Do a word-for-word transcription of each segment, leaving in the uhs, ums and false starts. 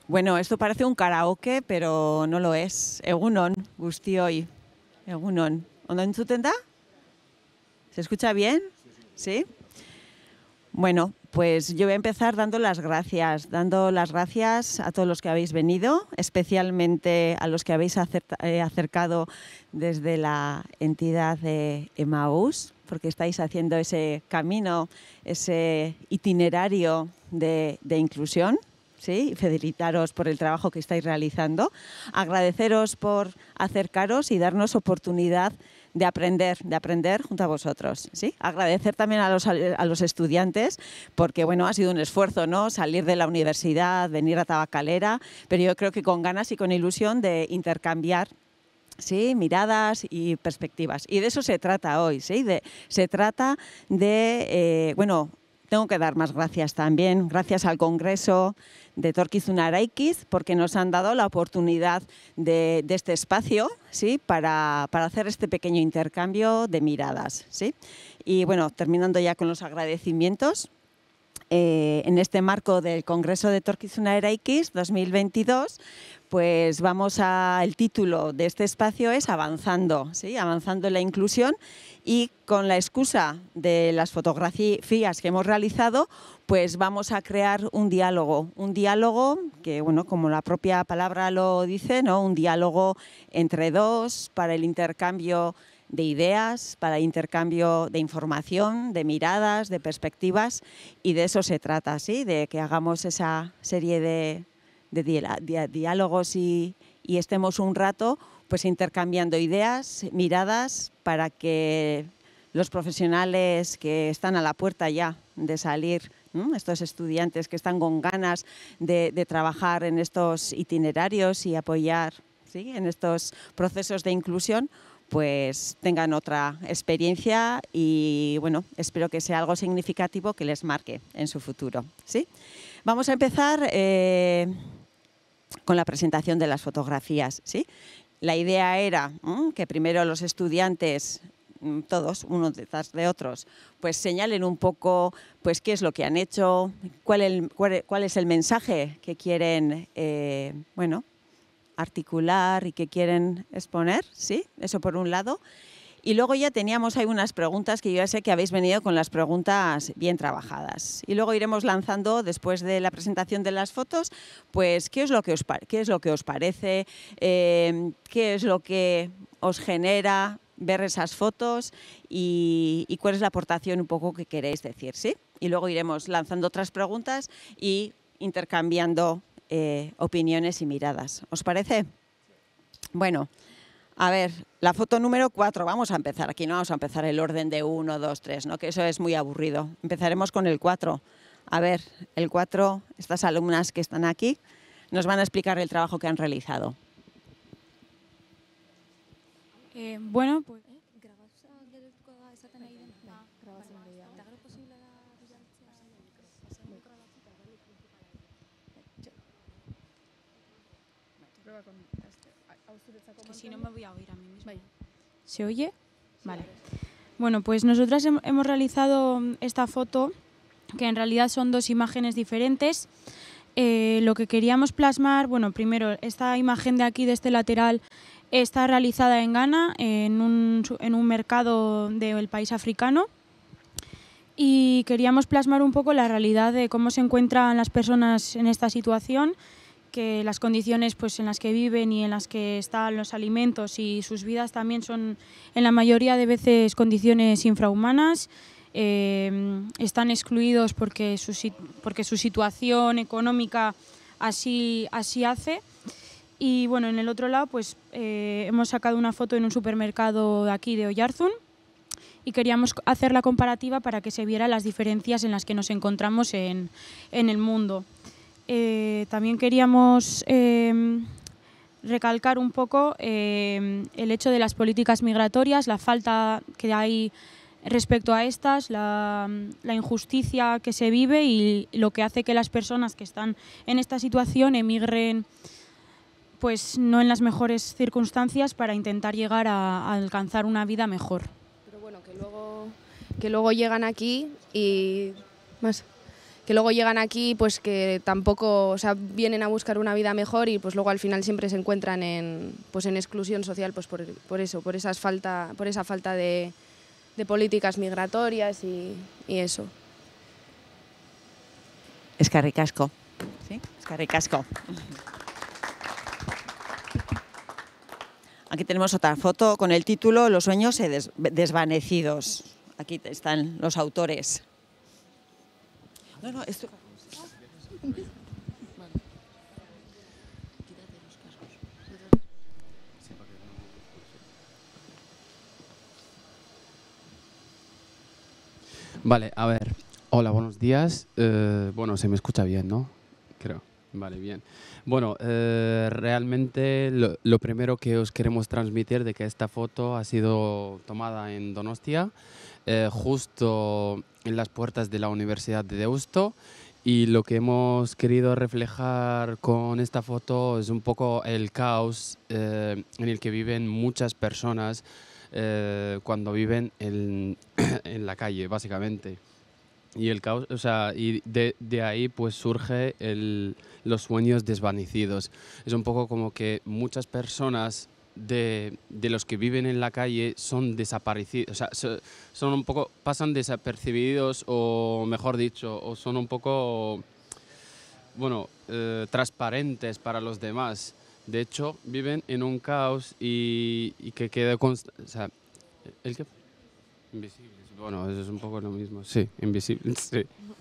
Bueno, esto parece un karaoke, pero no lo es. Egunon, guztioi. Egunon. ¿Ondo entzuten da? ¿Se escucha bien? ¿Sí? Bueno, pues yo voy a empezar dando las gracias, dando las gracias a todos los que habéis venido, especialmente a los que habéis acercado desde la entidad de Emaús, porque estáis haciendo ese camino, ese itinerario de, de inclusión. Sí, felicitaros por el trabajo que estáis realizando, agradeceros por acercaros y darnos oportunidad de aprender, de aprender junto a vosotros, ¿sí? Agradecer también a los, a los estudiantes, porque bueno, ha sido un esfuerzo, ¿no? Salir de la universidad, venir a Tabacalera, pero yo creo que con ganas y con ilusión de intercambiar, sí, miradas y perspectivas. Y de eso se trata hoy, ¿sí? De, se trata de, eh, bueno, tengo que dar más gracias también, gracias al Congreso de Etorkizuna Eraikiz, porque nos han dado la oportunidad de, de este espacio, ¿sí? para, para hacer este pequeño intercambio de miradas, ¿sí? Y bueno, terminando ya con los agradecimientos, eh, en este marco del Congreso de Etorkizuna Eraikiz dos mil veintidós, pues vamos a, el título de este espacio es Avanzando, ¿sí? Avanzando en la inclusión, y con la excusa de las fotografías que hemos realizado, pues vamos a crear un diálogo, un diálogo que, bueno, como la propia palabra lo dice, ¿no? Un diálogo entre dos para el intercambio de ideas, para el intercambio de información, de miradas, de perspectivas, y de eso se trata, ¿sí? De que hagamos esa serie de, de, de diálogos y, y estemos un rato pues intercambiando ideas, miradas, para que los profesionales que están a la puerta ya de salir, ¿no? Estos estudiantes que están con ganas de, de trabajar en estos itinerarios y apoyar, ¿sí? En estos procesos de inclusión, pues tengan otra experiencia y bueno, espero que sea algo significativo que les marque en su futuro, ¿sí? Vamos a empezar eh, con la presentación de las fotografías, ¿sí? La idea era ¿eh? que primero los estudiantes, todos, unos detrás de otros, pues señalen un poco pues, qué es lo que han hecho, cuál, el, cuál, cuál es el mensaje que quieren eh, bueno, articular y que quieren exponer, ¿sí? Eso por un lado. Y luego ya teníamos ahí unas preguntas que yo ya sé que habéis venido con las preguntas bien trabajadas. Y luego iremos lanzando, después de la presentación de las fotos, pues qué es lo que os, qué es lo que os parece, eh, qué es lo que os genera ver esas fotos y, y cuál es la aportación un poco que queréis decir, ¿sí? Y luego iremos lanzando otras preguntas y intercambiando eh, opiniones y miradas. ¿Os parece? Bueno. A ver, la foto número cuatro, vamos a empezar aquí, no vamos a empezar el orden de uno, dos, tres, ¿no? Que eso es muy aburrido. Empezaremos con el cuatro. A ver, el cuatro, estas alumnas que están aquí nos van a explicar el trabajo que han realizado. Eh, bueno, pues... Es que si no me voy a oír a mí misma. ¿Se oye? Vale. Bueno, pues nosotras hemos realizado esta foto, que en realidad son dos imágenes diferentes. Eh, lo que queríamos plasmar, bueno, primero, esta imagen de aquí, de este lateral, está realizada en Ghana, en un, en un mercado del país africano. Y queríamos plasmar un poco la realidad de cómo se encuentran las personas en esta situación, que las condiciones pues, en las que viven y en las que están los alimentos y sus vidas también son en la mayoría de veces condiciones infrahumanas, eh, están excluidos porque su, porque su situación económica así, así hace. Y bueno, en el otro lado pues, eh, hemos sacado una foto en un supermercado de aquí de Oyarzún y queríamos hacer la comparativa para que se viera las diferencias en las que nos encontramos en, en el mundo. Eh, también queríamos eh, recalcar un poco eh, el hecho de las políticas migratorias, la falta que hay respecto a estas, la, la injusticia que se vive y lo que hace que las personas que están en esta situación emigren pues no en las mejores circunstancias para intentar llegar a, a alcanzar una vida mejor. Pero bueno, que luego, que luego llegan aquí y más... que luego llegan aquí, pues que tampoco, o sea, vienen a buscar una vida mejor y pues luego al final siempre se encuentran en, pues en exclusión social, pues por, por eso, por, esas falta, por esa falta de, de políticas migratorias y, y eso. Eskerrik asko. ¿Sí? Eskerrik asko. Aquí tenemos otra foto con el título Los sueños des desvanecidos. Aquí están los autores. No, no, esto... Vale, a ver. Hola, buenos días. Eh, bueno, se me escucha bien, ¿no? Creo. Vale, bien. Bueno, eh, realmente lo, lo primero que os queremos transmitir de que esta foto ha sido tomada en Donostia, eh, justo en las puertas de la Universidad de Deusto, y lo que hemos querido reflejar con esta foto es un poco el caos eh, en el que viven muchas personas eh, cuando viven en, en la calle, básicamente. Y el caos, o sea, y de, de ahí pues surge el, los sueños desvanecidos. Es un poco como que muchas personas de, de los que viven en la calle son desaparecidos, o sea, so, son un poco, pasan desapercibidos o mejor dicho, o son un poco, bueno, eh, transparentes para los demás. De hecho, viven en un caos y, y que queda const- o sea, ¿el qué? Invisibles. Bueno, eso es un poco lo mismo. Sí, invisibles. Sí.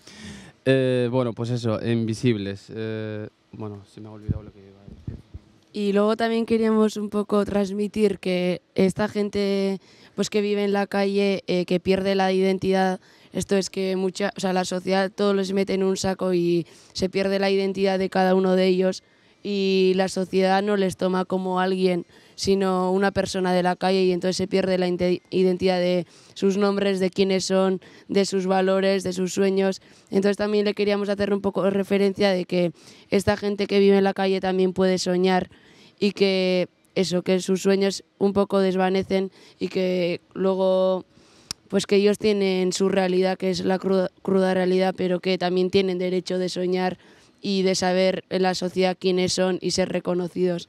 Eh, bueno, pues eso, invisibles. Eh, bueno, se me ha olvidado lo que iba a decir. Y luego también queríamos un poco transmitir que esta gente pues que vive en la calle, eh, que pierde la identidad, esto es que mucha, o sea, la sociedad todos los mete en un saco y se pierde la identidad de cada uno de ellos y la sociedad no les toma como alguien, sino una persona de la calle, y entonces se pierde la identidad de sus nombres, de quiénes son, de sus valores, de sus sueños. Entonces también le queríamos hacer un poco de referencia de que esta gente que vive en la calle también puede soñar y que eso, que sus sueños un poco desvanecen y que luego pues que ellos tienen su realidad, que es la cruda, cruda realidad, pero que también tienen derecho de soñar y de saber en la sociedad quiénes son y ser reconocidos.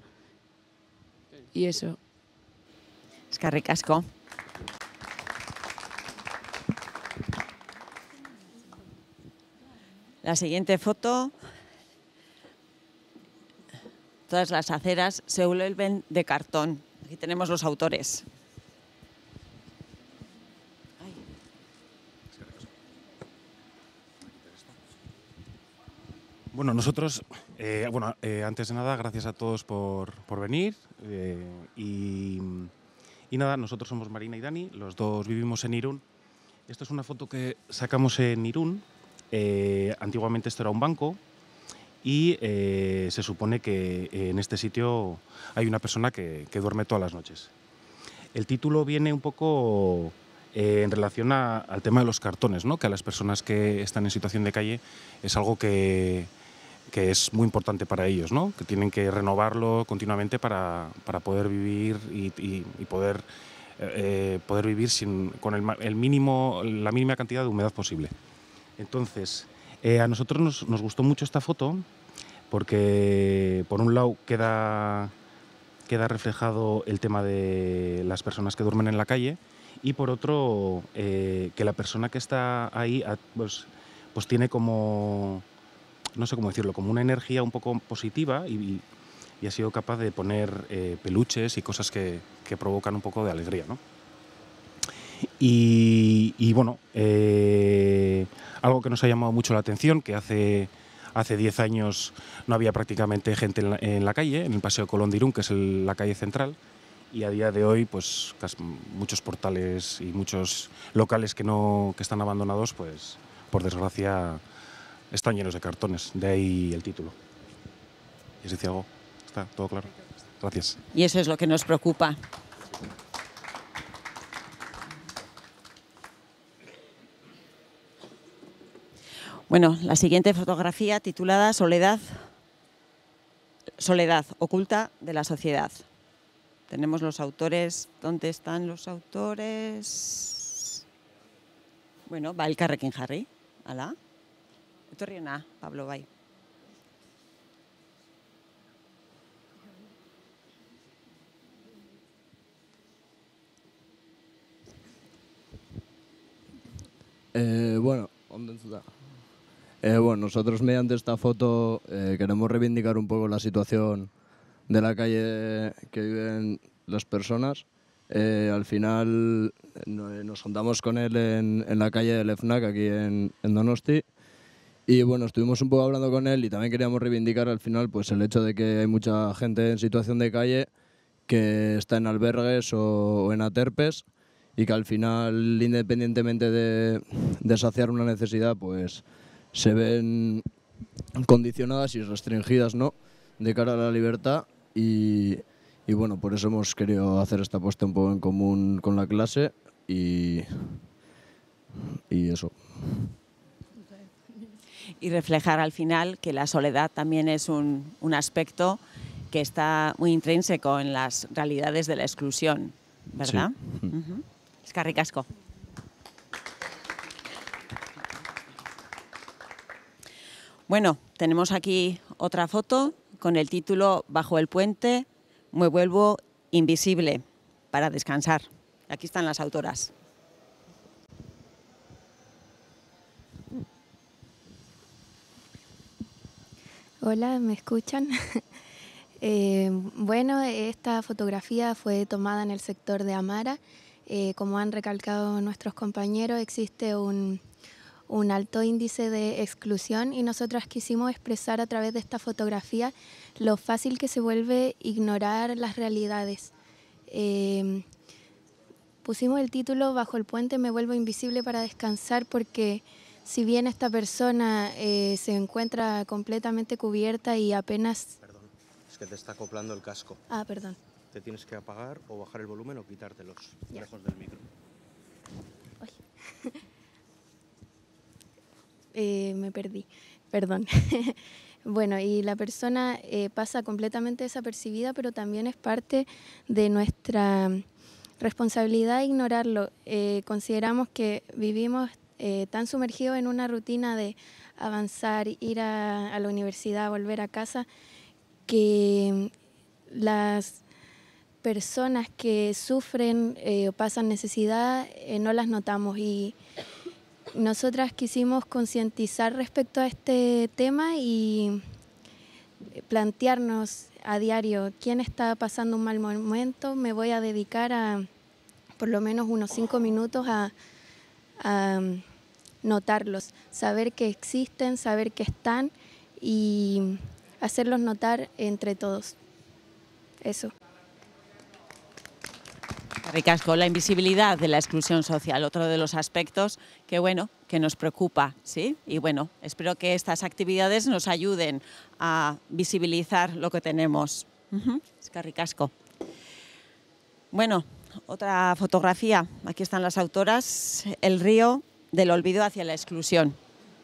Y eso. Eskerrik asko. La siguiente foto. Todas las aceras se vuelven de cartón. Aquí tenemos los autores. Bueno, nosotros, eh, bueno, eh, antes de nada, gracias a todos por, por venir. Eh, y, y nada, nosotros somos Marina y Dani, los dos vivimos en Irún. Esto es una foto que sacamos en Irún. Eh, antiguamente esto era un banco y eh, se supone que en este sitio hay una persona que, que duerme todas las noches. El título viene un poco eh, en relación a, al tema de los cartones, ¿no? Que a las personas que están en situación de calle es algo que, que es muy importante para ellos, ¿no? Que tienen que renovarlo continuamente para, para poder vivir y, y, y poder, eh, poder vivir sin, con el, el mínimo, la mínima cantidad de humedad posible. Entonces, eh, a nosotros nos, nos gustó mucho esta foto porque, por un lado, queda, queda reflejado el tema de las personas que duermen en la calle y, por otro, eh, que la persona que está ahí pues, pues tiene como, no sé cómo decirlo, como una energía un poco positiva y, y ha sido capaz de poner eh, peluches y cosas que, que provocan un poco de alegría, ¿no? Y, y bueno, eh, algo que nos ha llamado mucho la atención, que hace, hace diez años no había prácticamente gente en la, en la calle, en el Paseo Colón de Irún, que es el, la calle central, y a día de hoy pues casi muchos portales y muchos locales que, no, que están abandonados, pues por desgracia están llenos de cartones, de ahí el título. ¿Y si decía algo? ¿Está todo claro? Gracias. Y eso es lo que nos preocupa. Bueno, la siguiente fotografía titulada Soledad, Soledad oculta de la sociedad. Tenemos los autores. ¿Dónde están los autores? Bueno, va Elkarrekin jarri. Hala. Etorri ona, Pablo, bai. Eh, bueno, eh, bueno, nosotros mediante esta foto eh, queremos reivindicar un poco la situación de la calle que viven las personas. Eh, al final nos juntamos con él en, en la calle del F N A C, aquí en, en Donosti, y bueno, estuvimos un poco hablando con él y también queríamos reivindicar al final pues el hecho de que hay mucha gente en situación de calle que está en albergues o, o en aterpes, y que al final, independientemente de, de saciar una necesidad, pues se ven condicionadas y restringidas, ¿no?, de cara a la libertad. Y, y bueno, por eso hemos querido hacer esta puesta un poco en común con la clase y, y eso. Y reflejar al final que la soledad también es un, un aspecto que está muy intrínseco en las realidades de la exclusión, ¿verdad? Sí. Uh-huh. Eskerrik asko. Bueno, tenemos aquí otra foto con el título Bajo el puente me vuelvo invisible para descansar. Aquí están las autoras. Hola, ¿me escuchan? eh, bueno, esta fotografía fue tomada en el sector de Amara. Eh, como han recalcado nuestros compañeros, existe un, un alto índice de exclusión y nosotras quisimos expresar a través de esta fotografía lo fácil que se vuelve ignorar las realidades. Eh, pusimos el título Bajo el puente me vuelvo invisible para descansar porque si bien esta persona eh, se encuentra completamente cubierta y apenas... Perdón, es que te está acoplando el casco. Ah, perdón. Te tienes que apagar o bajar el volumen o quitártelos Ya. lejos del micro. eh, me perdí, perdón. Bueno, y la persona eh, pasa completamente desapercibida, pero también es parte de nuestra responsabilidad ignorarlo. Eh, consideramos que vivimos eh, tan sumergidos en una rutina de avanzar, ir a, a la universidad, volver a casa, que las personas que sufren eh, o pasan necesidad eh, no las notamos, y nosotras quisimos concientizar respecto a este tema y plantearnos a diario quién está pasando un mal momento. Me voy a dedicar a por lo menos unos cinco minutos a, a notarlos, saber que existen, saber que están y hacerlos notar entre todos. Eso. Ricasco, la invisibilidad de la exclusión social, otro de los aspectos que, bueno, que nos preocupa, ¿sí? Y bueno, espero que estas actividades nos ayuden a visibilizar lo que tenemos. Uh-huh. Es que ricasco. Bueno, otra fotografía. Aquí están las autoras. El río del olvido hacia la exclusión.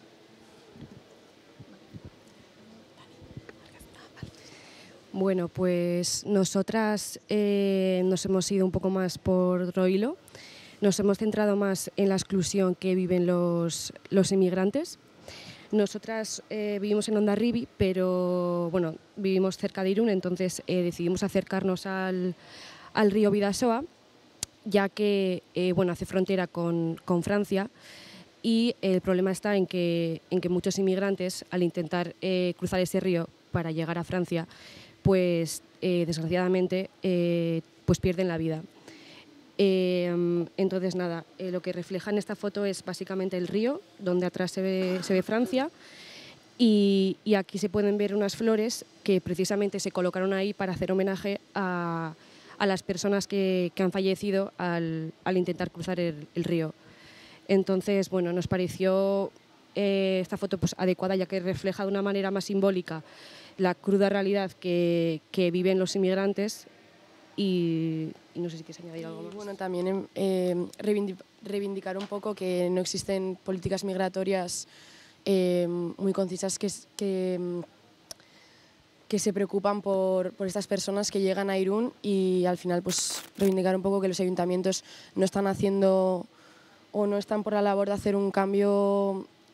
Bueno, pues nosotras eh, nos hemos ido un poco más por otro hilo. Nos hemos centrado más en la exclusión que viven los, los inmigrantes. Nosotras eh, vivimos en Hondarribia, pero bueno, vivimos cerca de Irún, entonces eh, decidimos acercarnos al, al río Bidasoa, ya que eh, bueno, hace frontera con, con Francia, y el problema está en que, en que muchos inmigrantes, al intentar eh, cruzar ese río para llegar a Francia, pues eh, desgraciadamente eh, pues pierden la vida. Eh, entonces nada, eh, lo que refleja en esta foto es básicamente el río, donde atrás se ve, se ve Francia, y, y aquí se pueden ver unas flores que precisamente se colocaron ahí para hacer homenaje a, a las personas que, que han fallecido al, al intentar cruzar el, el río. Entonces, bueno, nos pareció eh, esta foto pues, adecuada, ya que refleja de una manera más simbólica la cruda realidad que, que viven los inmigrantes, y, y no sé si quieres añadir algo más. Bueno, también eh, reivindicar un poco que no existen políticas migratorias eh, muy concisas que, que, que se preocupan por, por estas personas que llegan a Irún, y al final pues reivindicar un poco que los ayuntamientos no están haciendo o no están por la labor de hacer un cambio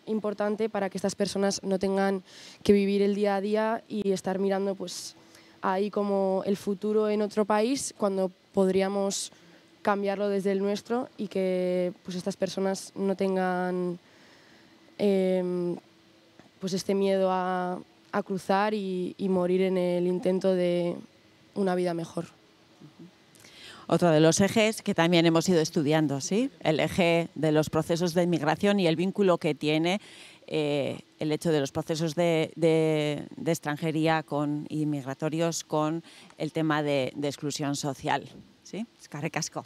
importante para que estas personas no tengan que vivir el día a día y estar mirando pues ahí como el futuro en otro país cuando podríamos cambiarlo desde el nuestro y que pues estas personas no tengan eh, pues este miedo a, a cruzar y, y morir en el intento de una vida mejor. Otro de los ejes que también hemos ido estudiando, ¿sí? El eje de los procesos de inmigración y el vínculo que tiene eh, el hecho de los procesos de, de, de extranjería con, y migratorios con el tema de, de exclusión social, ¿sí? Eskerrik asko.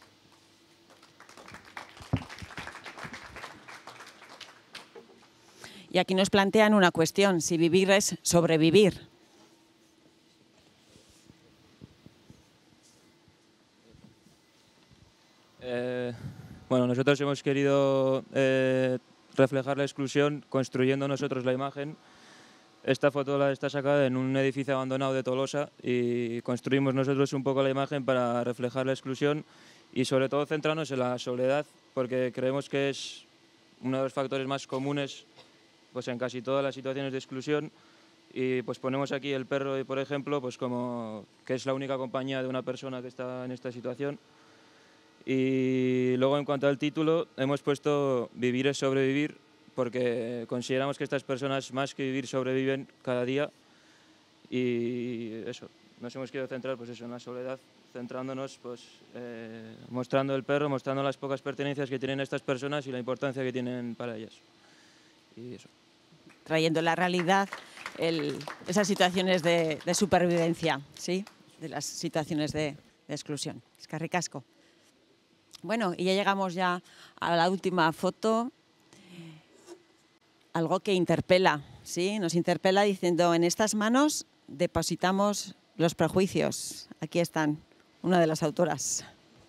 Y aquí nos plantean una cuestión, si vivir es sobrevivir. Eh, bueno, nosotros hemos querido eh, reflejar la exclusión construyendo nosotros la imagen. Esta foto la está sacada en un edificio abandonado de Tolosa y construimos nosotros un poco la imagen para reflejar la exclusión y sobre todo centrarnos en la soledad, porque creemos que es uno de los factores más comunes pues, en casi todas las situaciones de exclusión. Y pues ponemos aquí el perro, por ejemplo, pues como que es la única compañía de una persona que está en esta situación. Y luego, en cuanto al título, hemos puesto Vivir es sobrevivir, porque consideramos que estas personas más que vivir sobreviven cada día y eso, nos hemos querido centrar pues eso, en la soledad, centrándonos, pues, eh, mostrando el perro, mostrando las pocas pertenencias que tienen estas personas y la importancia que tienen para ellas. Y eso. Trayendo la realidad el, esas situaciones de, de supervivencia, ¿sí? De las situaciones de, de exclusión. Eskerrik asko. Bueno, y ya llegamos ya a la última foto. Algo que interpela, ¿sí? Nos interpela diciendo, en estas manos depositamos los prejuicios. Aquí están, una de las autoras.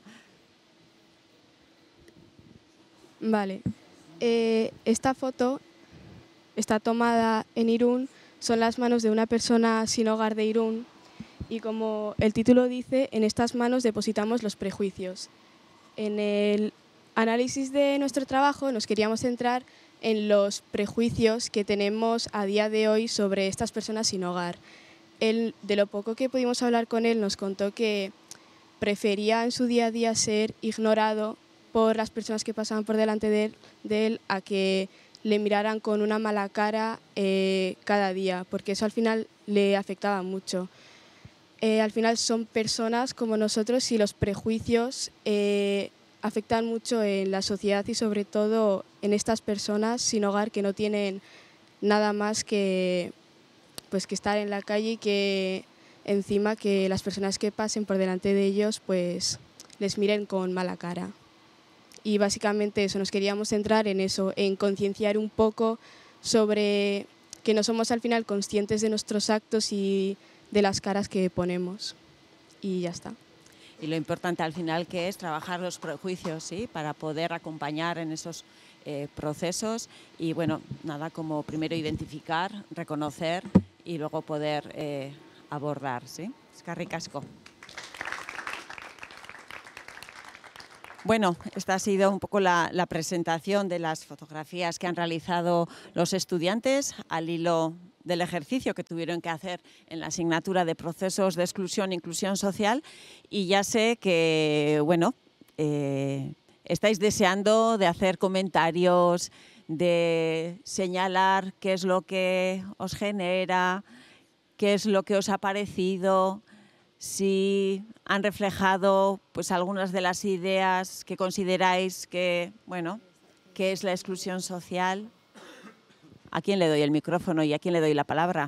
Vale. Eh, esta foto está tomada en Irún, son las manos de una persona sin hogar de Irún y como el título dice, en estas manos depositamos los prejuicios. En el análisis de nuestro trabajo nos queríamos centrar en los prejuicios que tenemos a día de hoy sobre estas personas sin hogar. Él, de lo poco que pudimos hablar con él, nos contó que prefería en su día a día ser ignorado por las personas que pasaban por delante de él, de él a que le miraran con una mala cara eh, cada día, porque eso al final le afectaba mucho. Eh, al final son personas como nosotros y los prejuicios eh, afectan mucho en la sociedad y sobre todo en estas personas sin hogar que no tienen nada más que, pues, que estar en la calle y que encima que las personas que pasen por delante de ellos pues les miren con mala cara. Y básicamente eso, nos queríamos centrar en eso, en concienciar un poco sobre que no somos al final conscientes de nuestros actos y de las caras que ponemos. Y ya está. Y lo importante al final que es trabajar los prejuicios, ¿sí? Para poder acompañar en esos eh, procesos y bueno, nada como primero identificar, reconocer y luego poder eh, abordar, ¿sí? Eskerrik asko. Bueno, esta ha sido un poco la, la presentación de las fotografías que han realizado los estudiantes al hilo del ejercicio que tuvieron que hacer en la asignatura de procesos de exclusión e inclusión social y ya sé que, bueno, eh, estáis deseando de hacer comentarios, de señalar qué es lo que os genera, qué es lo que os ha parecido, si han reflejado pues algunas de las ideas que consideráis que, bueno, que es la exclusión social. ¿A quién le doy el micrófono y a quién le doy la palabra?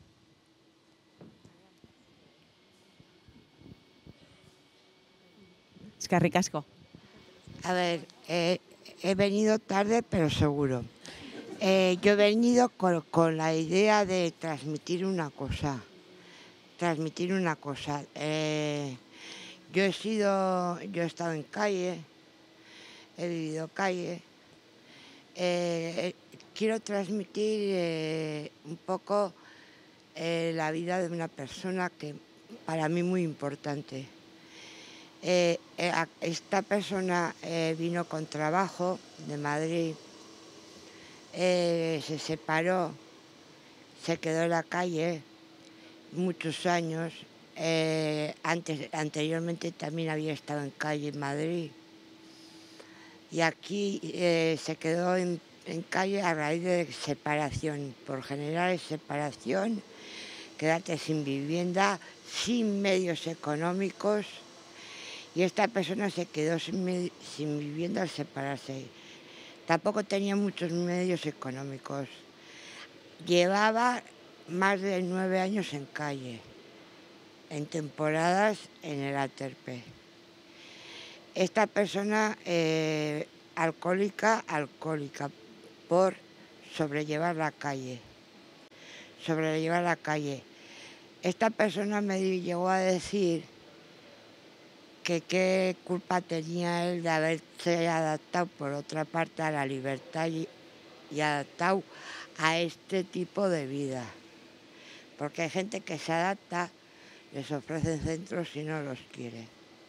Eskerrik asko. A ver, eh, he venido tarde, pero seguro. Eh, yo he venido con, con la idea de transmitir una cosa. Transmitir una cosa. Eh, yo he sido, yo he estado en calle, he vivido calle. Eh, quiero transmitir eh, un poco eh, la vida de una persona que para mí muy importante. Eh, eh, esta persona eh, vino con trabajo de Madrid, eh, se separó, se quedó en la calle muchos años. Eh, antes, anteriormente también había estado en calle en Madrid. Y aquí eh, se quedó en, en calle a raíz de separación. Por general es separación, quedarte sin vivienda, sin medios económicos. Y esta persona se quedó sin, sin vivienda al separarse. Tampoco tenía muchos medios económicos. Llevaba más de nueve años en calle, en temporadas en el Aterpe. Esta persona eh, alcohólica, alcohólica, por sobrellevar la calle. Sobrellevar la calle. Esta persona me llegó a decir que qué culpa tenía él de haberse adaptado, por otra parte, a la libertad y, y adaptado a este tipo de vida. Porque hay gente que se adapta, les ofrecen centros y no los quiere.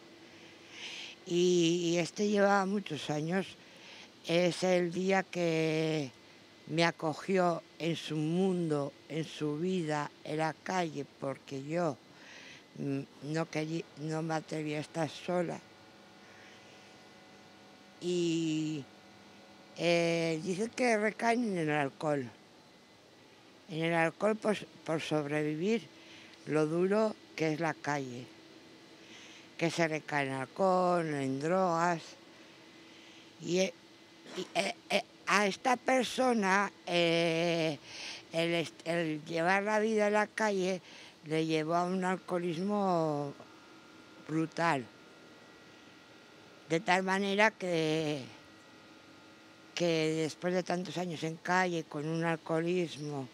Y, y este lleva muchos años. Es el día que me acogió en su mundo, en su vida, en la calle, porque yo no, quería, no me atrevía a estar sola. Y eh, dicen que recaen en el alcohol. En el alcohol por, por sobrevivir lo duro que es la calle. Que se recae en alcohol, en drogas. Y, y eh, eh, a esta persona eh, el, el llevar la vida en la calle le llevó a un alcoholismo brutal. De tal manera que, que después de tantos años en calle, con un alcoholismo,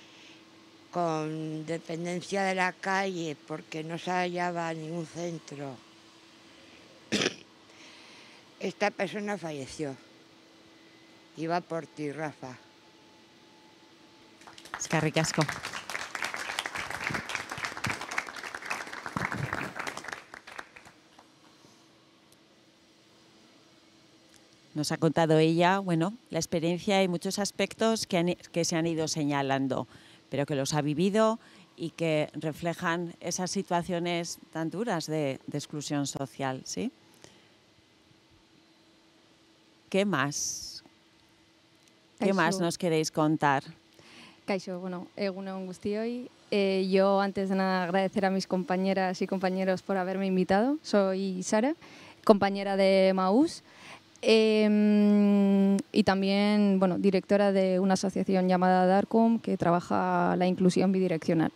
con dependencia de la calle, porque no se hallaba ningún centro, esta persona falleció. Iba por ti, Rafa. Eskerrik asko. Nos ha contado ella, bueno, la experiencia y muchos aspectos que, han, que se han ido señalando, pero que los ha vivido y que reflejan esas situaciones tan duras de, de exclusión social, ¿sí? ¿Qué más? ¿Qué Kaixo. más nos queréis contar? Kaixo, bueno, egunon guztioi. Eh, yo antes de nada agradecer a mis compañeras y compañeros por haberme invitado. Soy Sara, compañera de Maús. Eh, y también, bueno, directora de una asociación llamada Darkum que trabaja la inclusión bidireccional.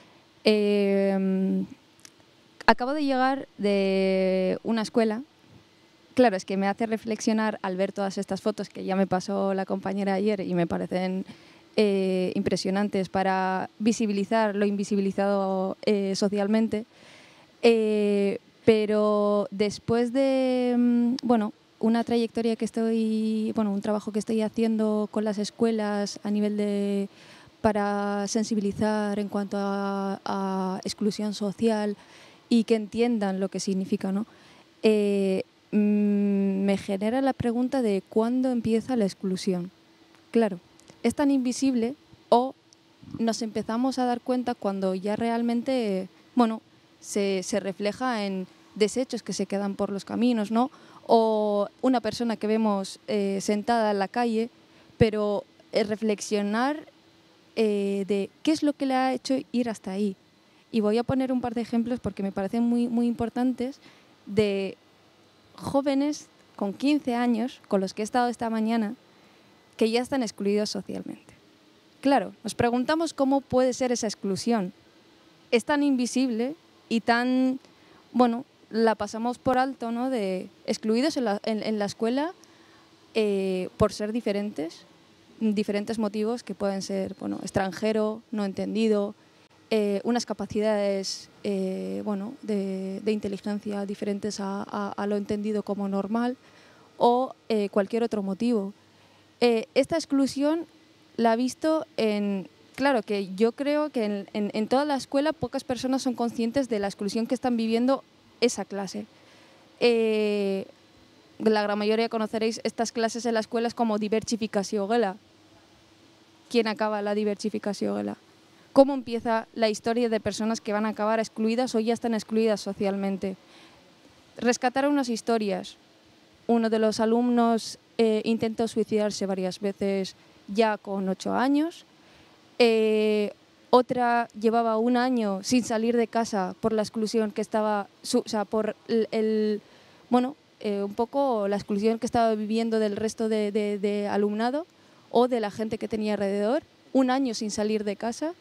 Eh, acabo de llegar de una escuela. Claro, es que me hace reflexionar al ver todas estas fotos que ya me pasó la compañera ayer y me parecen eh, impresionantes para visibilizar lo invisibilizado eh, socialmente. Eh, pero después de, bueno, una trayectoria que estoy, bueno, un trabajo que estoy haciendo con las escuelas a nivel de, para sensibilizar en cuanto a, a exclusión social y que entiendan lo que significa, ¿no? Eh, me genera la pregunta de cuándo empieza la exclusión. Claro, es tan invisible o nos empezamos a dar cuenta cuando ya realmente, bueno, se, se refleja en desechos que se quedan por los caminos, ¿no? O una persona que vemos eh, sentada en la calle, pero eh, reflexionar eh, de qué es lo que le ha hecho ir hasta ahí. Y voy a poner un par de ejemplos porque me parecen muy, muy importantes de jóvenes con quince años, con los que he estado esta mañana, que ya están excluidos socialmente. Claro, nos preguntamos cómo puede ser esa exclusión. Es tan invisible y tan, bueno, la pasamos por alto, ¿no? De excluidos en la, en, en la escuela eh, por ser diferentes, diferentes motivos que pueden ser, bueno, extranjero, no entendido, Eh, unas capacidades eh, bueno, de, de inteligencia diferentes a, a, a lo entendido como normal o eh, cualquier otro motivo. Eh, esta exclusión la he visto en... Claro, que yo creo que en, en, en toda la escuela pocas personas son conscientes de la exclusión que están viviendo esa clase. Eh, la gran mayoría conoceréis estas clases en las escuelas como diversificació gela. quién acaba la diversificació gela. ¿Cómo empieza la historia de personas que van a acabar excluidas o ya están excluidas socialmente? Rescatar unas historias. Uno de los alumnos eh, intentó suicidarse varias veces ya con ocho años. Eh, otra llevaba un año sin salir de casa por la exclusión que estaba, su, o sea, por el, el bueno, eh, un poco la exclusión que estaba viviendo del resto de, de, de alumnado o de la gente que tenía alrededor. Un año sin salir de casa.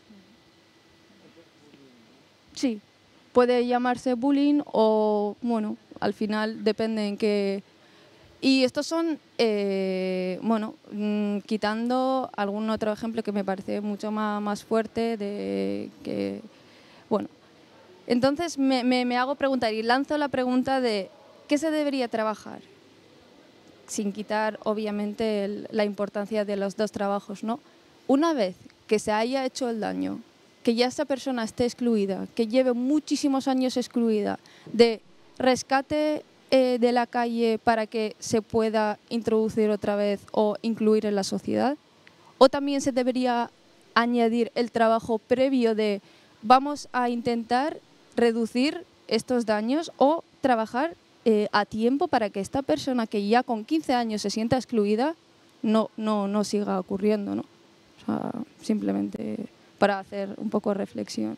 Sí, puede llamarse bullying o, bueno, al final depende en qué. Y estos son, eh, bueno, mmm, quitando algún otro ejemplo que me parece mucho más, más fuerte de que, bueno. Entonces me, me, me hago preguntar y lanzo la pregunta de ¿qué se debería trabajar? Sin quitar, obviamente, el, la importancia de los dos trabajos, ¿no? Una vez que se haya hecho el daño, que ya esa persona esté excluida, que lleve muchísimos años excluida, de rescate eh, de la calle para que se pueda introducir otra vez o incluir en la sociedad, o también se debería añadir el trabajo previo de vamos a intentar reducir estos daños o trabajar eh, a tiempo para que esta persona que ya con quince años se sienta excluida no, no, no siga ocurriendo, ¿no? O sea, simplemente para hacer un poco de reflexión.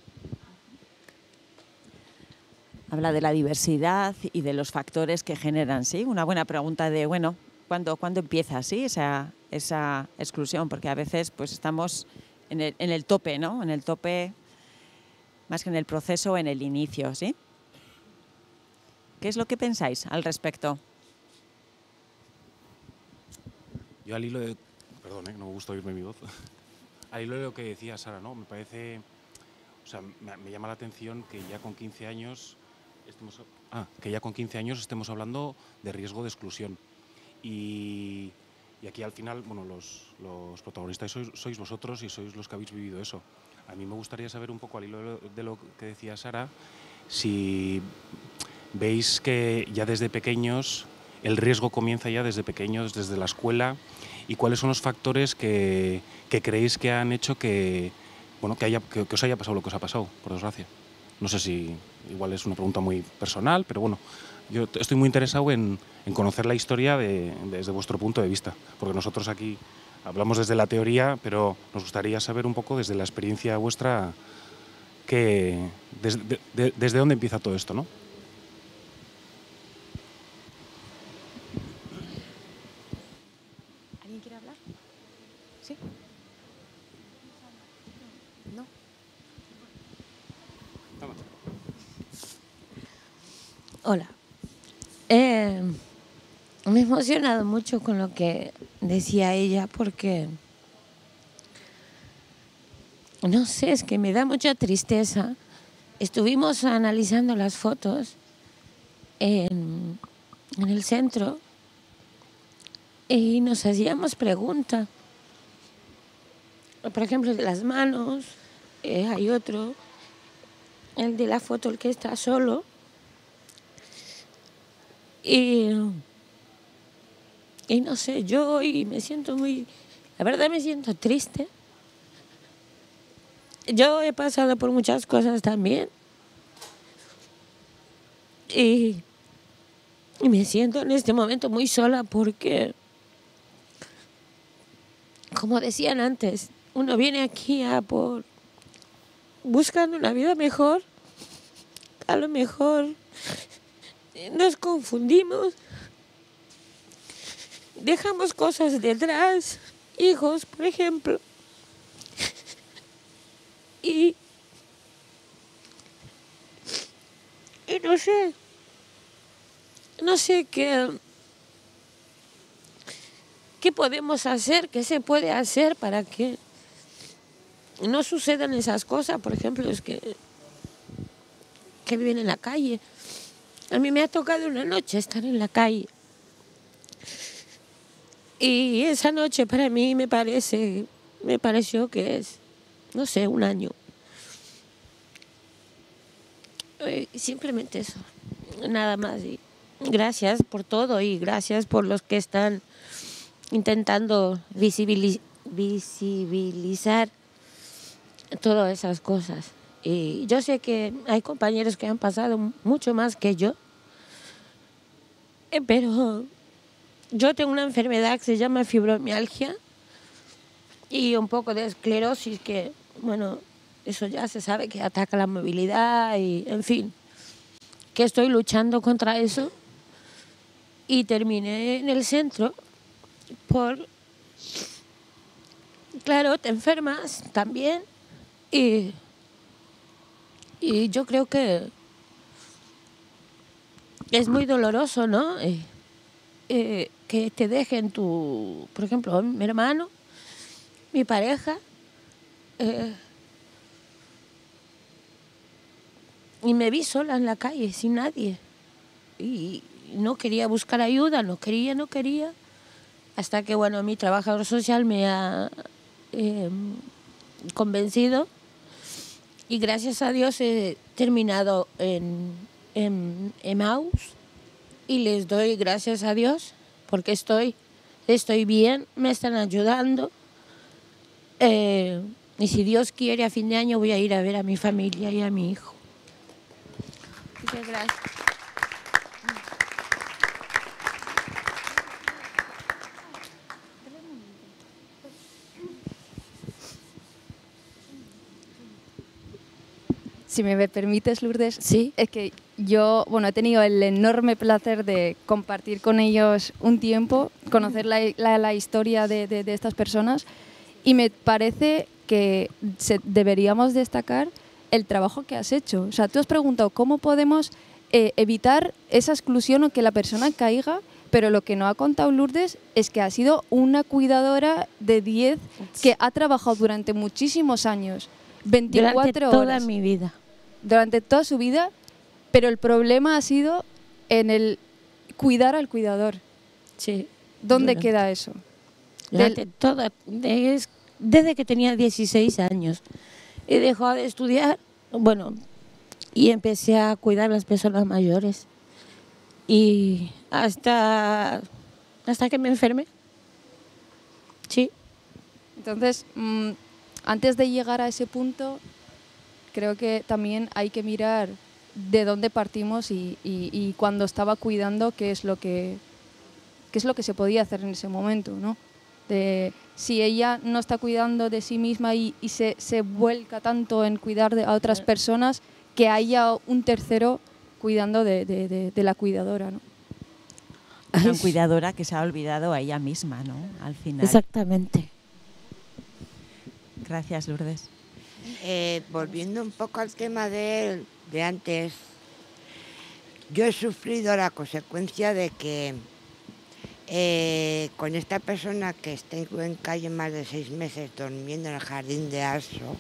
Habla de la diversidad y de los factores que generan, ¿sí? Una buena pregunta de, bueno, ¿cuándo, ¿cuándo empieza, sí, esa, esa exclusión? Porque a veces pues estamos en el, en el tope, ¿no? En el tope, más que en el proceso, en el inicio, ¿sí? ¿Qué es lo que pensáis al respecto? Yo al hilo de... Perdón, ¿eh? No me gusta oírme mi voz. Al hilo de lo que decía Sara, ¿no? Me parece... O sea, me, me llama la atención que ya con quince años... Estemos, ah, que ya con quince años estemos hablando de riesgo de exclusión. Y, y aquí al final, bueno, los, los protagonistas sois, sois vosotros y sois los que habéis vivido eso. A mí me gustaría saber un poco al hilo de lo, de lo que decía Sara, si veis que ya desde pequeños, el riesgo comienza ya desde pequeños, desde la escuela, y cuáles son los factores que, que creéis que han hecho que, bueno, que, haya, que, que os haya pasado lo que os ha pasado, por desgracia. No sé si igual es una pregunta muy personal, pero bueno, yo estoy muy interesado en, en conocer la historia de, desde vuestro punto de vista, porque nosotros aquí hablamos desde la teoría, pero nos gustaría saber un poco desde la experiencia vuestra que, desde, de, de, desde dónde empieza todo esto, ¿no? ¿Alguien quiere hablar? ¿Sí? ¿No? Hola. Eh, me he emocionado mucho con lo que decía ella porque, no sé, es que me da mucha tristeza. Estuvimos analizando las fotos en, en el centro y nos hacíamos preguntas. Por ejemplo, el de las manos, eh, hay otro, el de la foto, el que está solo. Y, y no sé, yo hoy me siento muy, la verdad me siento triste. Yo he pasado por muchas cosas también. Y, y me siento en este momento muy sola porque, como decían antes, uno viene aquí a por buscando una vida mejor. A lo mejor nos confundimos, dejamos cosas detrás, hijos, por ejemplo, y, y no sé, no sé qué, qué podemos hacer, qué se puede hacer para que no sucedan esas cosas, por ejemplo, es que, que viven en la calle. A mí me ha tocado una noche estar en la calle y esa noche para mí me parece, me pareció que es, no sé, un año. Eh, simplemente eso, nada más. Y gracias por todo y gracias por los que están intentando visibiliz- visibilizar todas esas cosas. Y yo sé que hay compañeros que han pasado mucho más que yo, eh, pero yo tengo una enfermedad que se llama fibromialgia y un poco de esclerosis que, bueno, eso ya se sabe que ataca la movilidad y, en fin, que estoy luchando contra eso. Y terminé en el centro por... Claro, te enfermas también y, y yo creo que es muy doloroso, ¿no? Eh, eh, que te dejen tu... Por ejemplo, mi hermano, mi pareja, eh, y me vi sola en la calle, sin nadie. Y no quería buscar ayuda, no quería, no quería. Hasta que, bueno, mi trabajador social me ha eh, convencido. Y gracias a Dios he terminado en, en Emmaus. Y les doy gracias a Dios porque estoy, estoy bien, me están ayudando. Eh, y si Dios quiere, a fin de año voy a ir a ver a mi familia y a mi hijo. Muchas gracias. Si me permites, Lourdes, sí, es que yo, bueno, he tenido el enorme placer de compartir con ellos un tiempo, conocer la, la, la historia de, de, de estas personas, y me parece que se, deberíamos destacar el trabajo que has hecho. O sea, tú has preguntado cómo podemos eh, evitar esa exclusión o que la persona caiga, pero lo que no ha contado Lourdes es que ha sido una cuidadora de diez que ha trabajado durante muchísimos años, veinticuatro durante horas. Toda mi vida. Durante toda su vida, pero el problema ha sido en el cuidar al cuidador. Sí. ¿Dónde durante, queda eso? Durante Del, toda, desde, desde que tenía dieciséis años. He dejado de estudiar, bueno, y empecé a cuidar a las personas mayores. Y hasta, hasta que me enfermé. Sí. Entonces, mmm, antes de llegar a ese punto, creo que también hay que mirar de dónde partimos y, y, y cuando estaba cuidando qué es lo que qué es lo que se podía hacer en ese momento, ¿no? De, si ella no está cuidando de sí misma y, y se, se vuelca tanto en cuidar de, a otras personas, que haya un tercero cuidando de, de, de, de la cuidadora, ¿no? Una cuidadora que se ha olvidado a ella misma, ¿no? Al final. Exactamente. Gracias, Lourdes. Eh, volviendo un poco al tema de, de antes, yo he sufrido la consecuencia de que eh, con esta persona que estuvo en calle más de seis meses durmiendo en el jardín de Aso,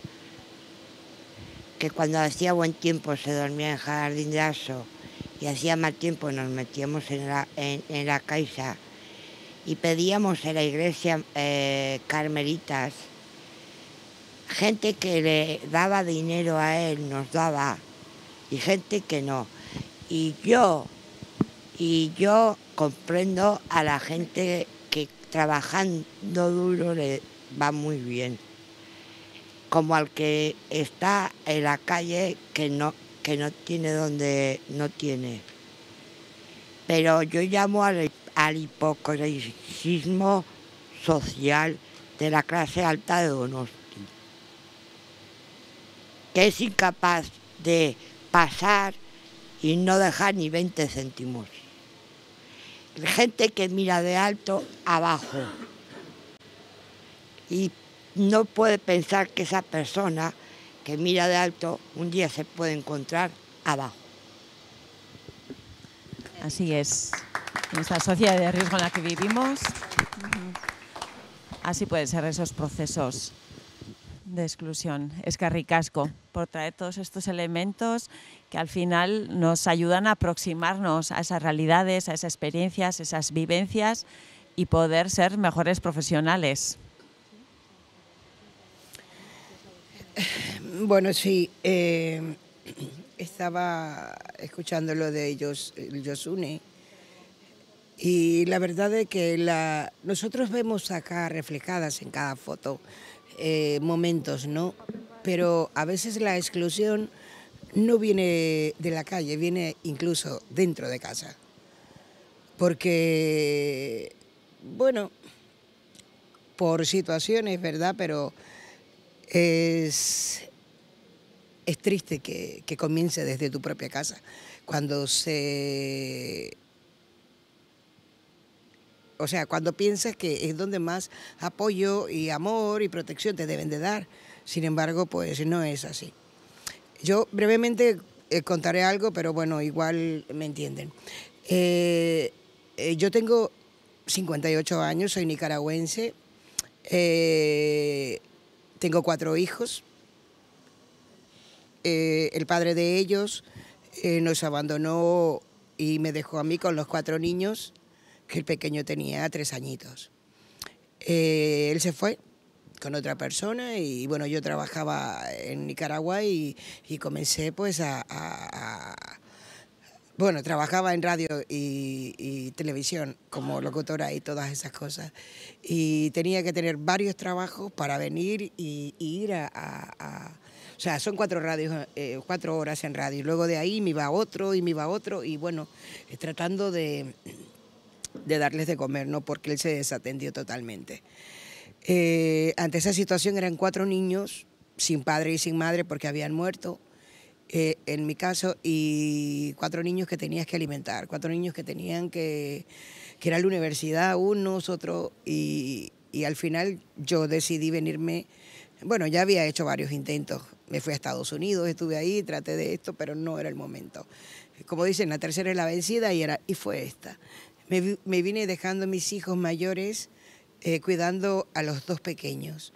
que cuando hacía buen tiempo se dormía en el jardín de Aso y hacía mal tiempo nos metíamos en la, en, en la caixa y pedíamos en la iglesia eh, carmelitas. Gente que le daba dinero a él nos daba y gente que no. Y yo, y yo comprendo a la gente que trabajando duro le va muy bien. Como al que está en la calle que no, que no tiene donde no tiene. Pero yo llamo al, al hipocresismo social de la clase alta de Donosti, que es incapaz de pasar y no dejar ni veinte céntimos. Gente que mira de alto abajo y no puede pensar que esa persona que mira de alto un día se puede encontrar abajo. Así es. En esta sociedad de riesgo en la que vivimos, así pueden ser esos procesos de exclusión. Eskerrik asko por traer todos estos elementos que al final nos ayudan a aproximarnos a esas realidades, a esas experiencias, esas vivencias y poder ser mejores profesionales. Bueno, sí, eh, estaba escuchando lo de Yos, Yosune Y la verdad es que la, nosotros vemos acá reflejadas en cada foto eh, momentos, ¿no? Pero a veces la exclusión no viene de la calle, viene incluso dentro de casa. Porque, bueno, por situaciones, ¿verdad? Pero es, es triste que, que comience desde tu propia casa. Cuando se... O sea, cuando piensas que es donde más apoyo y amor y protección te deben de dar. Sin embargo, pues no es así. Yo brevemente eh, contaré algo, pero bueno, igual me entienden. Eh, eh, yo tengo cincuenta y ocho años, soy nicaragüense, eh, tengo cuatro hijos. Eh, el padre de ellos eh, nos abandonó y me dejó a mí con los cuatro niños, que el pequeño tenía tres añitos. Eh, él se fue con otra persona y bueno, yo trabajaba en Nicaragua y, y comencé pues a, a, a... Bueno, trabajaba en radio y, y televisión como locutora y todas esas cosas. Y tenía que tener varios trabajos para venir y, y ir a, a, a... O sea, son cuatro, radios, eh, cuatro horas en radio. Y luego de ahí me iba a otro y me iba a otro y bueno, eh, tratando de... de darles de comer, ¿no? Porque él se desatendió totalmente. Eh, ante esa situación eran cuatro niños, sin padre y sin madre porque habían muerto, eh, en mi caso, y cuatro niños que tenías que alimentar, cuatro niños que tenían que, que ir a la universidad, unos, otros, y, y al final yo decidí venirme, bueno, ya había hecho varios intentos, me fui a Estados Unidos, estuve ahí, traté de esto, pero no era el momento. Como dicen, la tercera es la vencida y, era, y fue esta. Me, me vine dejando a mis hijos mayores, eh, cuidando a los dos pequeños.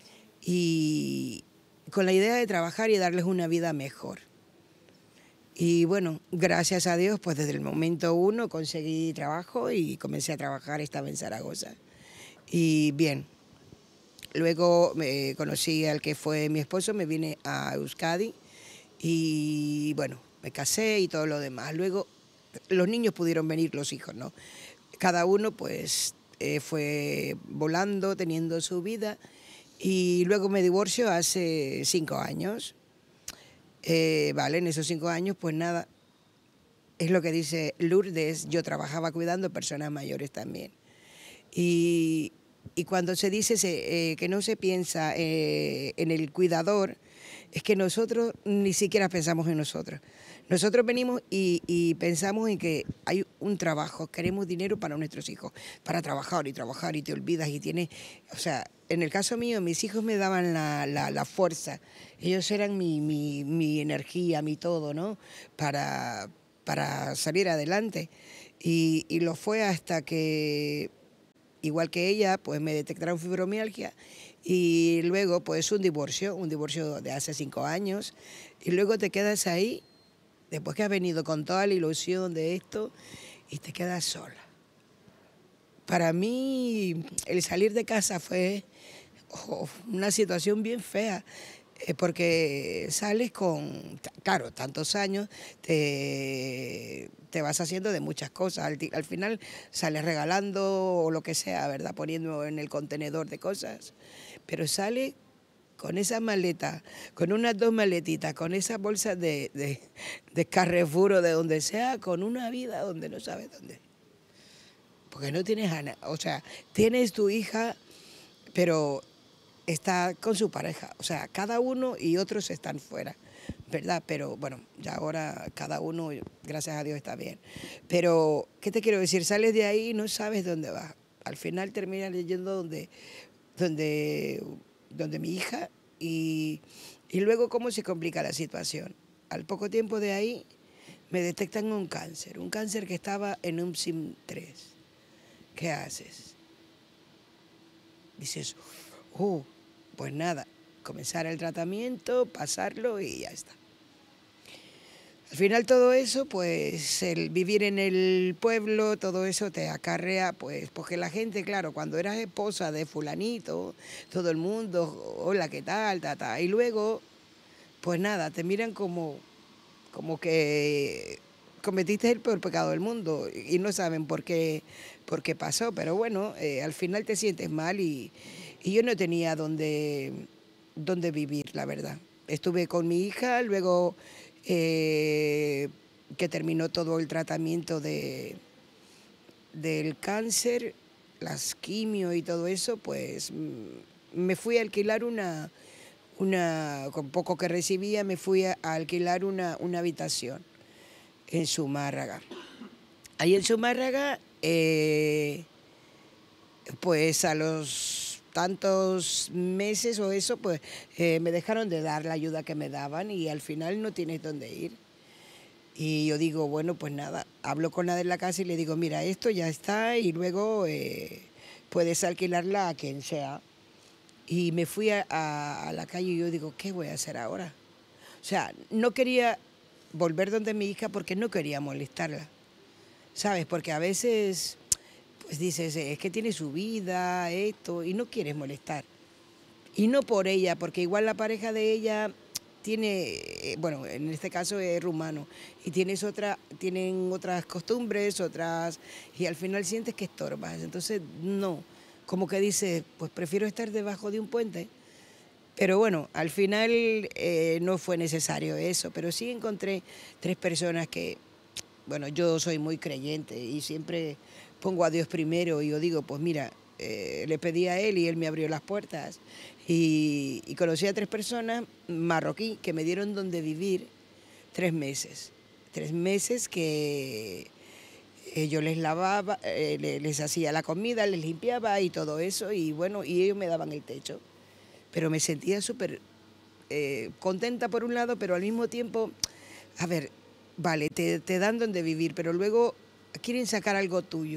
Y con la idea de trabajar y darles una vida mejor. Y bueno, gracias a Dios, pues desde el momento uno conseguí trabajo y comencé a trabajar, estaba en Zaragoza. Y bien, luego me conocí al que fue mi esposo, me vine a Euskadi y bueno, me casé y todo lo demás. Luego los niños pudieron venir, los hijos, ¿no? Cada uno pues eh, fue volando, teniendo su vida y luego me divorcio hace cinco años. Eh, vale, en esos cinco años pues nada, es lo que dice Lourdes, yo trabajaba cuidando personas mayores también. Y, y cuando se dice se, eh, que no se piensa eh, en el cuidador, es que nosotros ni siquiera pensamos en nosotros. Nosotros venimos y, y pensamos en que hay un trabajo, queremos dinero para nuestros hijos, para trabajar y trabajar y te olvidas y tienes, o sea, en el caso mío, mis hijos me daban la, la, la fuerza, ellos eran mi, mi, mi energía, mi todo, ¿no? Para, para salir adelante. Y, y lo fue hasta que, igual que ella, pues me detectaron fibromialgia y luego pues un divorcio, un divorcio de hace cinco años y luego te quedas ahí, después que has venido con toda la ilusión de esto y te quedas sola. Para mí el salir de casa fue oh, una situación bien fea, eh, porque sales con, claro, tantos años, te, te vas haciendo de muchas cosas. Al, al final sales regalando o lo que sea, ¿verdad? Poniendo en el contenedor de cosas, pero sales con esa maleta, con unas dos maletitas, con esas bolsas de, de, de Carrefour o de donde sea, con una vida donde no sabes dónde. Porque no tienes a nadie, o sea, tienes tu hija, pero está con su pareja, o sea, cada uno y otros están fuera, ¿verdad? Pero bueno, ya ahora cada uno, gracias a Dios, está bien. Pero, ¿qué te quiero decir? Sales de ahí y no sabes dónde vas. Al final terminas leyendo donde, donde, donde mi hija y, y luego cómo se complica la situación. Al poco tiempo de ahí me detectan un cáncer, un cáncer que estaba en un S I M tres. ¿Qué haces? Dices, oh, pues nada, comenzar el tratamiento, pasarlo y ya está. Al final todo eso, pues el vivir en el pueblo, todo eso te acarrea, pues, porque la gente, claro, cuando eras esposa de fulanito, todo el mundo, hola, ¿qué tal? Ta, ta. Y luego, pues nada, te miran como, como que cometiste el peor pecado del mundo y no saben por qué, por qué pasó, pero bueno, eh, al final te sientes mal y, y yo no tenía dónde, dónde vivir, la verdad. Estuve con mi hija, luego eh, que terminó todo el tratamiento de, del cáncer, las quimio y todo eso, pues me fui a alquilar una, una con poco que recibía, me fui a, a alquilar una, una habitación en Zumárraga. Ahí en Zumárraga, eh, pues a los tantos meses o eso, pues eh, me dejaron de dar la ayuda que me daban y al final no tienes dónde ir. Y yo digo, bueno, pues nada, hablo con la de la casa y le digo, mira, esto ya está y luego eh, puedes alquilarla a quien sea. Y me fui a, a, a la calle y yo digo, ¿qué voy a hacer ahora? O sea, no quería volver donde mi hija porque no quería molestarla, ¿sabes? Porque a veces, pues dices, es que tiene su vida, esto, y no quieres molestar. Y no por ella, porque igual la pareja de ella tiene, bueno, en este caso es rumano, y tienes otra, tienen otras costumbres, otras, y al final sientes que estorbas. Entonces, no, como que dices, pues prefiero estar debajo de un puente. Pero bueno, al final eh, no fue necesario eso, pero sí encontré tres personas que, bueno, yo soy muy creyente y siempre pongo a Dios primero y yo digo, pues mira, eh, le pedí a Él y Él me abrió las puertas. Y, y conocí a tres personas marroquí que me dieron donde vivir tres meses. Tres meses que eh, yo les lavaba, eh, les, les hacía la comida, les limpiaba y todo eso, y bueno, y ellos me daban el techo. Pero me sentía súper eh, contenta por un lado, pero al mismo tiempo, a ver, vale, te, te dan donde vivir, pero luego quieren sacar algo tuyo.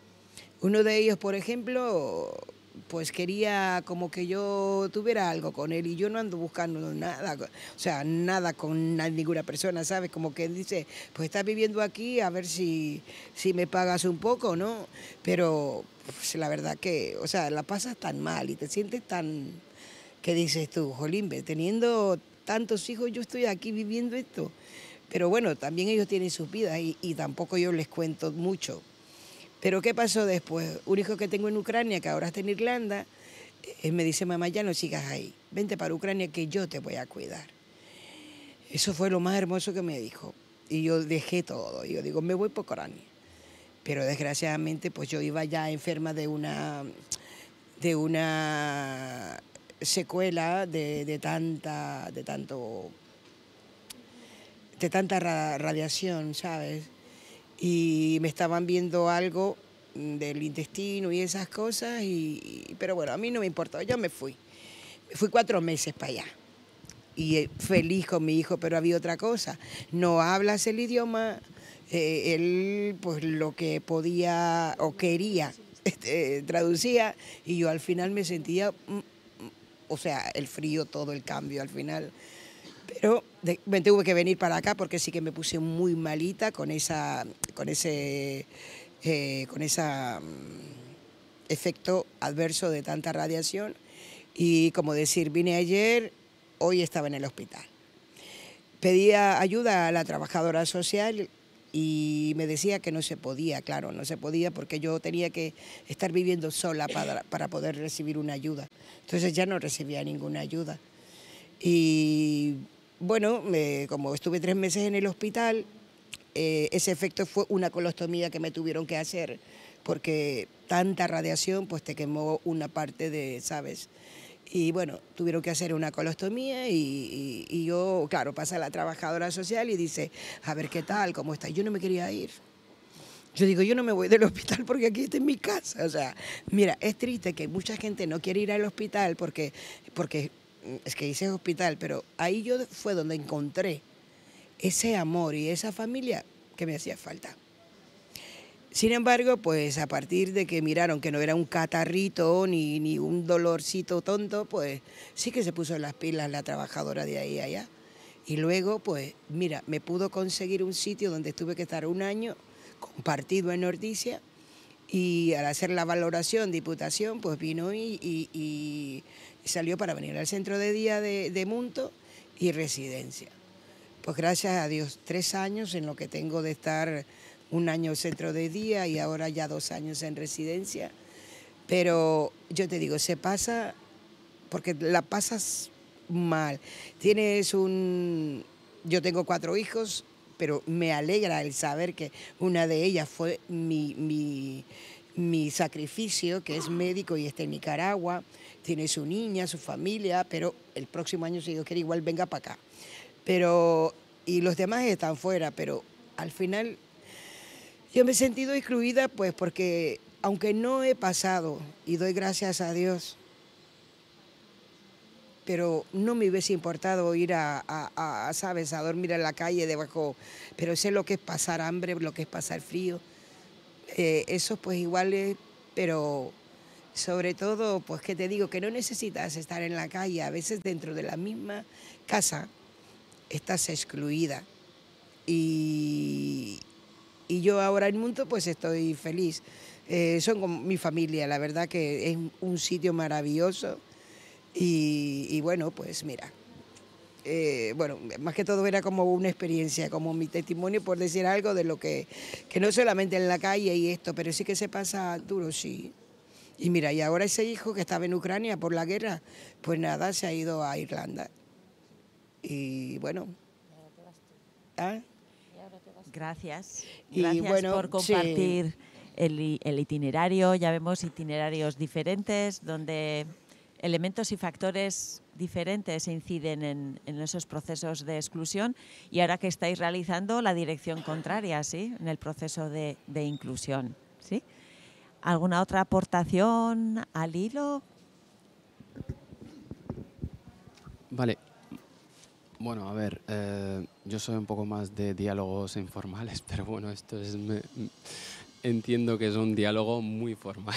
Uno de ellos, por ejemplo, pues quería como que yo tuviera algo con él y yo no ando buscando nada, o sea, nada con ninguna persona, ¿sabes? Como que dice, pues estás viviendo aquí, a ver si, si me pagas un poco, ¿no? Pero pues, la verdad que, o sea, la pasas tan mal y te sientes tan... ¿Qué dices tú, Jolimbe? Teniendo tantos hijos, yo estoy aquí viviendo esto. Pero bueno, también ellos tienen sus vidas y, y tampoco yo les cuento mucho. Pero ¿qué pasó después? Un hijo que tengo en Ucrania, que ahora está en Irlanda, eh, me dice, mamá, ya no sigas ahí, vente para Ucrania que yo te voy a cuidar. Eso fue lo más hermoso que me dijo. Y yo dejé todo, y yo digo, me voy por Ucrania. Pero desgraciadamente, pues yo iba ya enferma de una... de una secuela de, de tanta de tanto de tanta ra- radiación, ¿sabes? Y me estaban viendo algo del intestino y esas cosas, y, y- pero bueno, a mí no me importó, yo me fui. Me fui cuatro meses para allá. Y eh, feliz con mi hijo, pero había otra cosa. No hablas el idioma, eh, él pues lo que podía o quería este, traducía, y yo al final me sentía... mm, o sea, el frío, todo el cambio al final. Pero de, me tuve que venir para acá porque sí que me puse muy malita con esa, con ese, eh, con esa mm, efecto adverso de tanta radiación. Y como decir, vine ayer, hoy estaba en el hospital. Pedía ayuda a la trabajadora social y me decía que no se podía, claro, no se podía porque yo tenía que estar viviendo sola para, para poder recibir una ayuda. Entonces ya no recibía ninguna ayuda. Y bueno, me, como estuve tres meses en el hospital, eh, ese efecto fue una colostomía que me tuvieron que hacer porque tanta radiación pues te quemó una parte de, ¿sabes? Y bueno, tuvieron que hacer una colostomía y, y, y yo, claro, pasa la trabajadora social y dice, a ver qué tal, cómo está. Yo no me quería ir. Yo digo, yo no me voy del hospital porque aquí está en mi casa. O sea, mira, es triste que mucha gente no quiere ir al hospital porque, porque es que hice hospital, pero ahí yo fue donde encontré ese amor y esa familia que me hacía falta. Sin embargo, pues a partir de que miraron que no era un catarrito ni, ni un dolorcito tonto, pues sí que se puso en las pilas la trabajadora de ahí a allá. Y luego, pues mira, me pudo conseguir un sitio donde tuve que estar un año compartido en Ordizia, y al hacer la valoración, diputación, pues vino y, y, y salió para venir al centro de día de, de Munto y residencia. pues gracias a Dios, tres años en lo que tengo de estar un año en centro de día y ahora ya dos años en residencia. Pero yo te digo, se pasa porque la pasas mal. Tienes un... Yo tengo cuatro hijos, pero me alegra el saber que una de ellas fue mi, mi, mi sacrificio, que es médico y está en Nicaragua. Tiene su niña, su familia, pero el próximo año, si Dios quiere, igual venga para acá. Pero, y los demás están fuera, pero al final yo me he sentido excluida, pues porque aunque no he pasado, y doy gracias a Dios, pero no me hubiese importado ir a, a, a, ¿sabes?, a dormir en la calle debajo, pero sé lo que es pasar hambre, lo que es pasar frío, eh, eso pues igual es, pero sobre todo, pues que te digo, que no necesitas estar en la calle, a veces dentro de la misma casa estás excluida, y, y yo ahora en Munto pues estoy feliz, eh, son como mi familia, la verdad que es un sitio maravilloso. Y, y bueno, pues mira, eh, bueno, más que todo era como una experiencia, como mi testimonio, por decir algo de lo que, que no solamente en la calle y esto, pero sí que se pasa duro, sí. Y mira, y ahora ese hijo que estaba en Ucrania por la guerra, pues nada, se ha ido a Irlanda. Y bueno. ¿Ah? Gracias. Y Gracias bueno, por compartir sí. el, el itinerario. Ya vemos itinerarios diferentes donde elementos y factores diferentes inciden en, en esos procesos de exclusión, y ahora que estáis realizando la dirección contraria, ¿sí?, en el proceso de, de inclusión, ¿sí? ¿Alguna otra aportación al hilo? Vale. Bueno, a ver, eh, yo soy un poco más de diálogos informales, pero bueno, esto es... Me, entiendo que es un diálogo muy formal.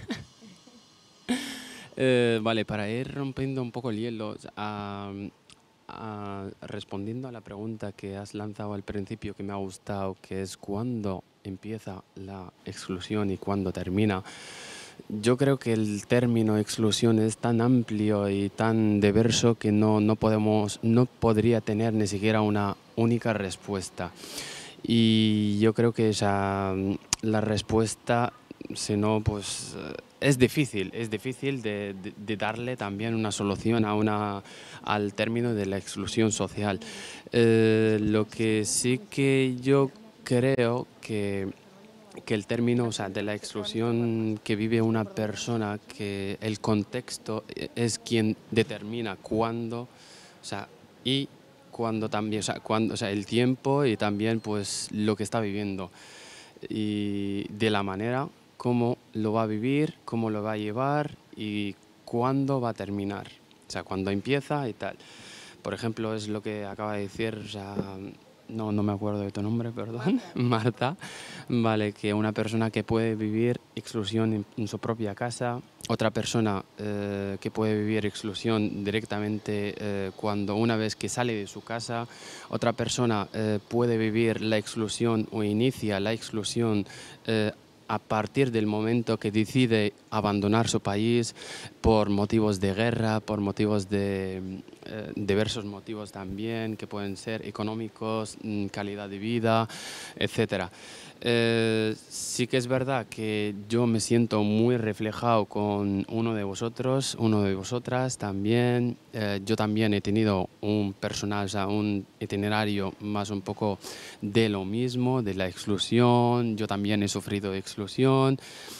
Eh, vale, para ir rompiendo un poco el hielo, a, a, respondiendo a la pregunta que has lanzado al principio, que me ha gustado, que es cuándo empieza la exclusión y cuándo termina. Yo creo que el término exclusión es tan amplio y tan diverso que no, no, podemos, no podría tener ni siquiera una única respuesta. Y yo creo que esa, la respuesta, si no, pues... Es difícil, es difícil de, de, de darle también una solución a una, al término de la exclusión social. Eh, lo que sí que yo creo que, que el término, o sea, de la exclusión que vive una persona, que el contexto es quien determina cuándo, o sea, y cuándo también, o sea, cuándo, o sea, el tiempo y también pues lo que está viviendo. Y de la manera cómo lo va a vivir, cómo lo va a llevar y cuándo va a terminar, o sea, cuándo empieza y tal. Por ejemplo, es lo que acaba de decir, o sea, no, no me acuerdo de tu nombre, perdón, Marta, vale, que una persona que puede vivir exclusión en, en su propia casa, otra persona eh, que puede vivir exclusión directamente eh, cuando una vez que sale de su casa, otra persona eh, puede vivir la exclusión o inicia la exclusión eh, a partir del momento que decide abandonar su país por motivos de guerra, por motivos de eh, diversos motivos también, que pueden ser económicos, calidad de vida, etcétera. Eh, sí que es verdad que yo me siento muy reflejado con uno de vosotros, uno de vosotras también. Eh, yo también he tenido un personal, o sea, un itinerario más un poco de lo mismo, de la exclusión. Yo también he sufrido exclusión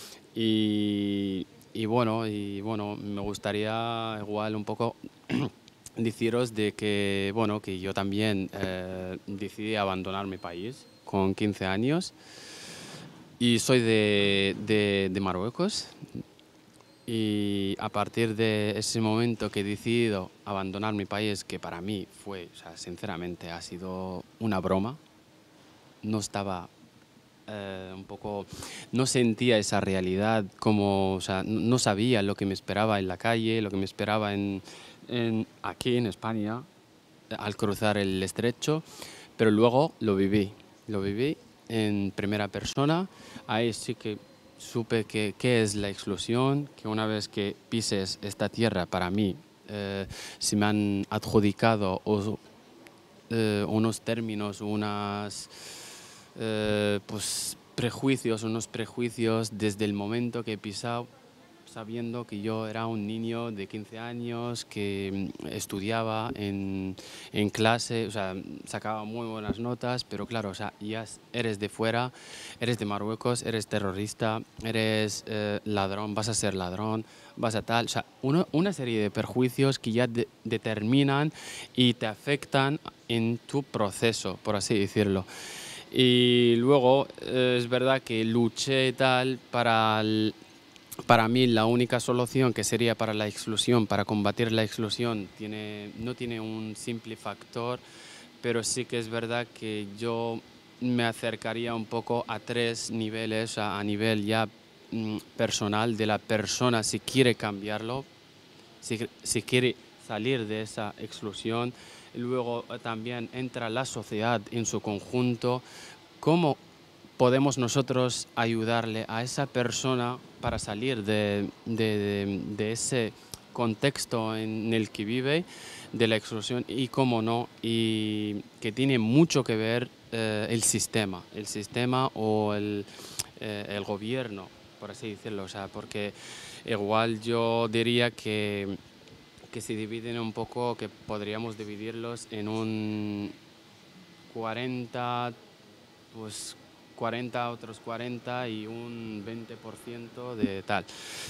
y, y, bueno, y bueno, me gustaría igual un poco deciros de que, bueno, que yo también eh, decidí abandonar mi país con quince años y soy de, de, de Marruecos, y a partir de ese momento que he decidido abandonar mi país, que para mí fue, o sea, sinceramente ha sido una broma, no estaba eh, un poco, no sentía esa realidad, como, o sea, no sabía lo que me esperaba en la calle, lo que me esperaba en, en, aquí en España al cruzar el estrecho, pero luego lo viví. Lo viví en primera persona, ahí sí que supe que, qué es la exclusión, que una vez que pises esta tierra, para mí, eh, se me han adjudicado o eh, unos términos, unas eh, pues, prejuicios, unos prejuicios desde el momento que he pisado, sabiendo que yo era un niño de quince años que estudiaba en, en clase, o sea, sacaba muy buenas notas, pero claro, o sea, ya eres de fuera, eres de Marruecos, eres terrorista, eres eh, ladrón, vas a ser ladrón, vas a tal, o sea, uno, una serie de perjuicios que ya de, determinan y te afectan en tu proceso, por así decirlo. Y luego eh, es verdad que luché y tal para el, Para mí la única solución que sería para la exclusión, para combatir la exclusión, tiene, no tiene un simple factor, pero sí que es verdad que yo me acercaría un poco a tres niveles, a, a nivel ya mm, personal de la persona, si quiere cambiarlo, si, si quiere salir de esa exclusión. Luego también entra la sociedad en su conjunto, cómo podemos nosotros ayudarle a esa persona para salir de, de, de, de ese contexto en el que vive, de la exclusión, y cómo no, y que tiene mucho que ver eh, el sistema, el sistema o el, eh, el gobierno, por así decirlo, o sea, porque igual yo diría que, que se dividen un poco, que podríamos dividirlos en un cuarenta, pues cuarenta, otros cuarenta y un veinte por ciento de tal.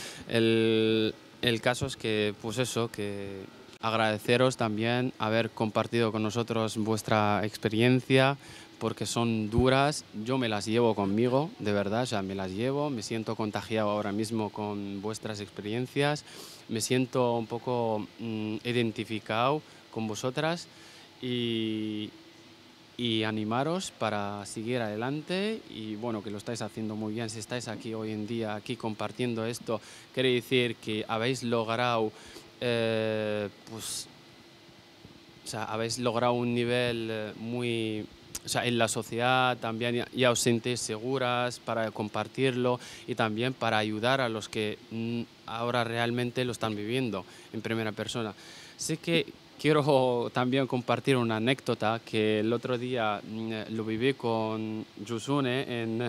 El, el caso es que, pues eso, que agradeceros también haber compartido con nosotros vuestra experiencia, porque son duras, yo me las llevo conmigo, de verdad, o sea, me las llevo, me siento contagiado ahora mismo con vuestras experiencias, me siento un poco mmm, identificado con vosotras y... y animaros para seguir adelante y bueno, que lo estáis haciendo muy bien. Si estáis aquí hoy en día, aquí compartiendo esto, quiere decir que habéis logrado, eh, pues, o sea, habéis logrado un nivel muy, o sea, en la sociedad también ya, ya os sentís seguras para compartirlo y también para ayudar a los que mm, ahora realmente lo están viviendo en primera persona. Sé que quiero también compartir una anécdota que el otro día mm, lo viví con Yusune en,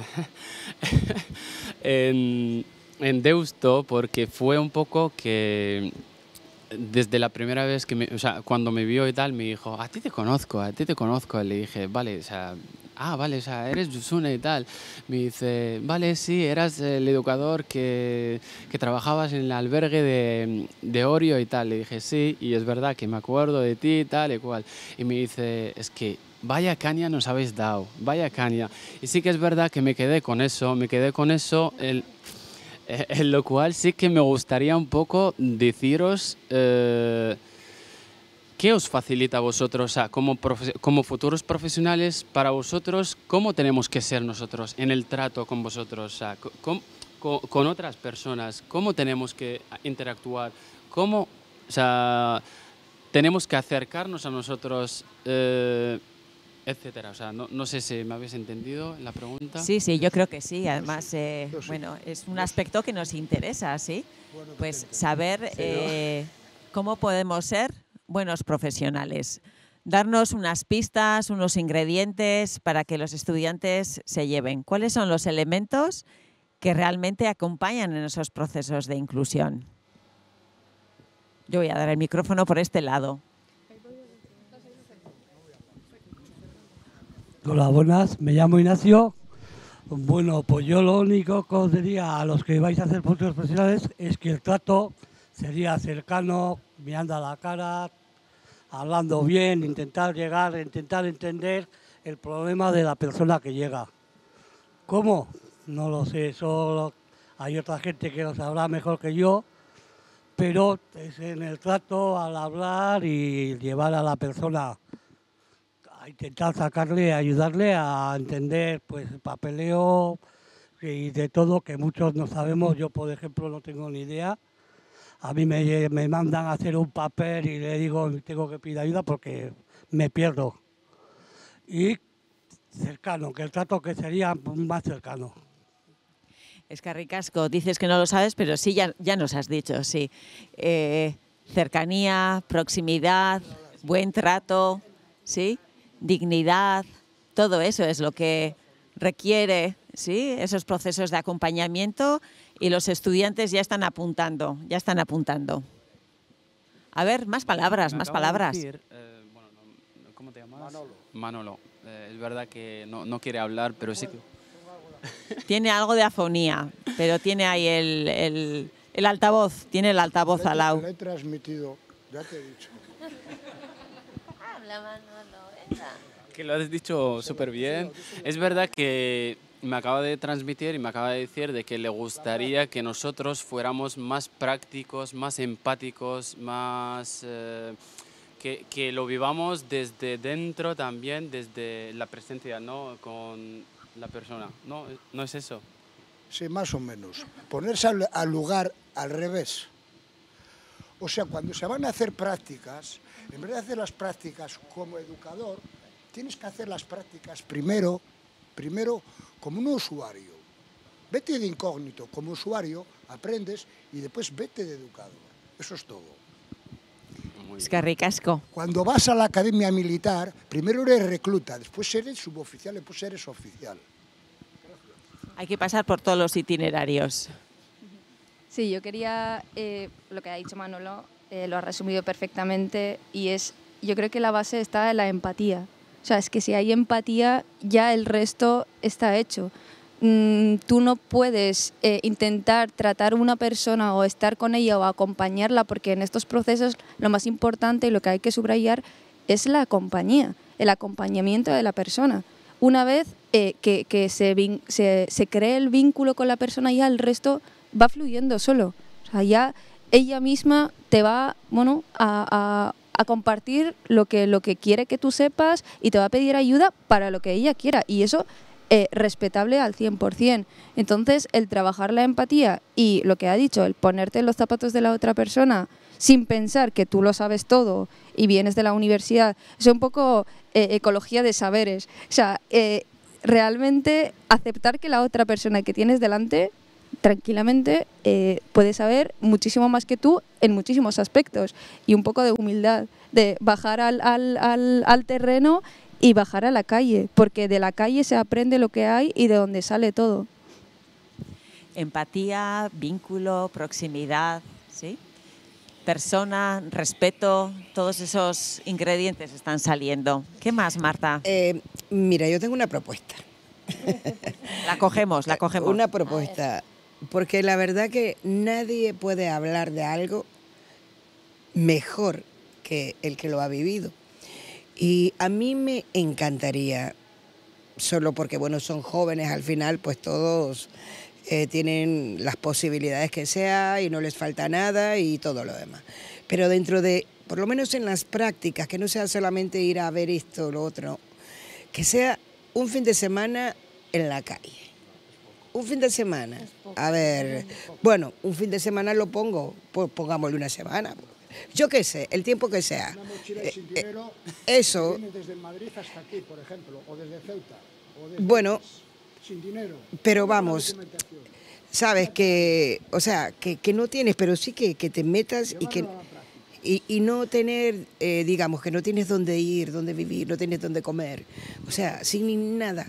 en, en Deusto, porque fue un poco que desde la primera vez que me, o sea, cuando me vio y tal, me dijo, a ti te conozco, a ti te conozco. Le dije, vale, o sea, ah, vale, o sea, eres Yusune y tal. Me dice, vale, sí, eras el educador que, que trabajabas en el albergue de, de Orio y tal. Le dije, sí, y es verdad que me acuerdo de ti y tal y cual. Y me dice, es que vaya caña nos habéis dado, vaya caña. Y sí que es verdad que me quedé con eso, me quedé con eso, el, en lo cual sí que me gustaría un poco deciros... Eh, ¿qué os facilita a vosotros, o sea, como, como futuros profesionales, para vosotros, cómo tenemos que ser nosotros en el trato con vosotros, o sea, con, con, con otras personas, cómo tenemos que interactuar, cómo, o sea, tenemos que acercarnos a nosotros, eh, etcétera? O sea, no, no sé si me habéis entendido la pregunta. Sí, sí, yo creo que sí. Además, eh, bueno, es un aspecto que nos interesa, ¿sí? Pues saber eh, cómo podemos ser buenos profesionales. Darnos unas pistas, unos ingredientes para que los estudiantes se lleven. ¿Cuáles son los elementos que realmente acompañan en esos procesos de inclusión? Yo voy a dar el micrófono por este lado. Hola, buenas. Me llamo Ignacio. Bueno, pues yo lo único que os diría a los que vais a hacer futuros profesionales es que el trato sería cercano, mirando a la cara, hablando bien, intentar llegar, intentar entender el problema de la persona que llega. ¿Cómo? No lo sé, solo hay otra gente que lo sabrá mejor que yo, pero es en el trato, al hablar y llevar a la persona a intentar sacarle, ayudarle a entender pues el papeleo y de todo, que muchos no sabemos. Yo, por ejemplo, no tengo ni idea. A mí me, me mandan a hacer un papel y le digo, tengo que pedir ayuda porque me pierdo. Y cercano, que el trato que sería más cercano. Es que ricasco, dices que no lo sabes, pero sí, ya, ya nos has dicho, sí. Eh, cercanía, proximidad, buen trato, ¿sí? dignidad, todo eso es lo que requiere, ¿sí?, esos procesos de acompañamiento, y los estudiantes ya están apuntando, ya están apuntando. A ver, más palabras, Me más acaba de palabras. decir, eh, bueno, no- ¿cómo te llamas? Manolo. Manolo. Eh, es verdad que no, no quiere hablar, pero sí que... Tiene algo de afonía, pero tiene ahí el, el, el altavoz, tiene el altavoz al lado. Le he transmitido, ya te he dicho. Habla, Manolo, venga. Que lo has dicho súper bien. Es verdad que me acaba de transmitir y me acaba de decir de que le gustaría que nosotros fuéramos más prácticos, más empáticos, más... eh, que, que lo vivamos desde dentro también, desde la presencia, ¿no?, con la persona. ¿No, no es eso? Sí, más o menos. Ponerse al, al lugar al revés. O sea, cuando se van a hacer prácticas, en vez de hacer las prácticas como educador, tienes que hacer las prácticas primero, primero como un usuario. Vete de incógnito como usuario, aprendes, y después vete de educador. Eso es todo. Es que ricasco. Cuando vas a la academia militar, primero eres recluta, después eres suboficial, después eres oficial. Hay que pasar por todos los itinerarios. Sí, yo quería, eh, lo que ha dicho Manolo, eh, lo ha resumido perfectamente, y es, yo creo que la base está en la empatía. O sea, es que si hay empatía, ya el resto está hecho. Mm, tú no puedes eh, intentar tratar a una persona o estar con ella o acompañarla, porque en estos procesos lo más importante y lo que hay que subrayar es la compañía, el acompañamiento de la persona. Una vez eh, que, que se, vin- se, se cree el vínculo con la persona, ya el resto va fluyendo solo. O sea, ya ella misma te va, bueno, a, a, a compartir lo que, lo que quiere que tú sepas, y te va a pedir ayuda para lo que ella quiera. Y eso eh, respetable al cien por cien. Entonces, el trabajar la empatía y lo que ha dicho, el ponerte en los zapatos de la otra persona sin pensar que tú lo sabes todo y vienes de la universidad, es un poco eh, ecología de saberes. O sea, eh, realmente aceptar que la otra persona que tienes delante tranquilamente eh, puede saber muchísimo más que tú en muchísimos aspectos, y un poco de humildad, de bajar al, al, al, al terreno y bajar a la calle, porque de la calle se aprende lo que hay y de donde sale todo. Empatía, vínculo, proximidad, ¿sí? Persona, respeto, todos esos ingredientes están saliendo. ¿Qué más, Marta? Eh, mira, yo tengo una propuesta. La cogemos, la cogemos. Una propuesta, porque la verdad que nadie puede hablar de algo mejor que el que lo ha vivido. Y a mí me encantaría, solo porque bueno, son jóvenes al final, pues todos eh, tienen las posibilidades que sea y no les falta nada y todo lo demás. Pero dentro de, por lo menos en las prácticas, que no sea solamente ir a ver esto o lo otro, que sea un fin de semana en la calle. Un fin de semana. A ver, bueno, un fin de semana lo pongo, pues pongámosle una semana. Yo qué sé, el tiempo que sea. Una mochila Eh, sin eh, dinero, eso. que viene desde Madrid hasta aquí, por ejemplo, o desde Ceuta. O desde Bueno, sin dinero. pero vamos, sabes que, o sea, que, que no tienes, pero sí que, que te metas y que y, y no tener, eh, digamos, que no tienes dónde ir, dónde vivir, no tienes dónde comer, o sea, sin ni nada.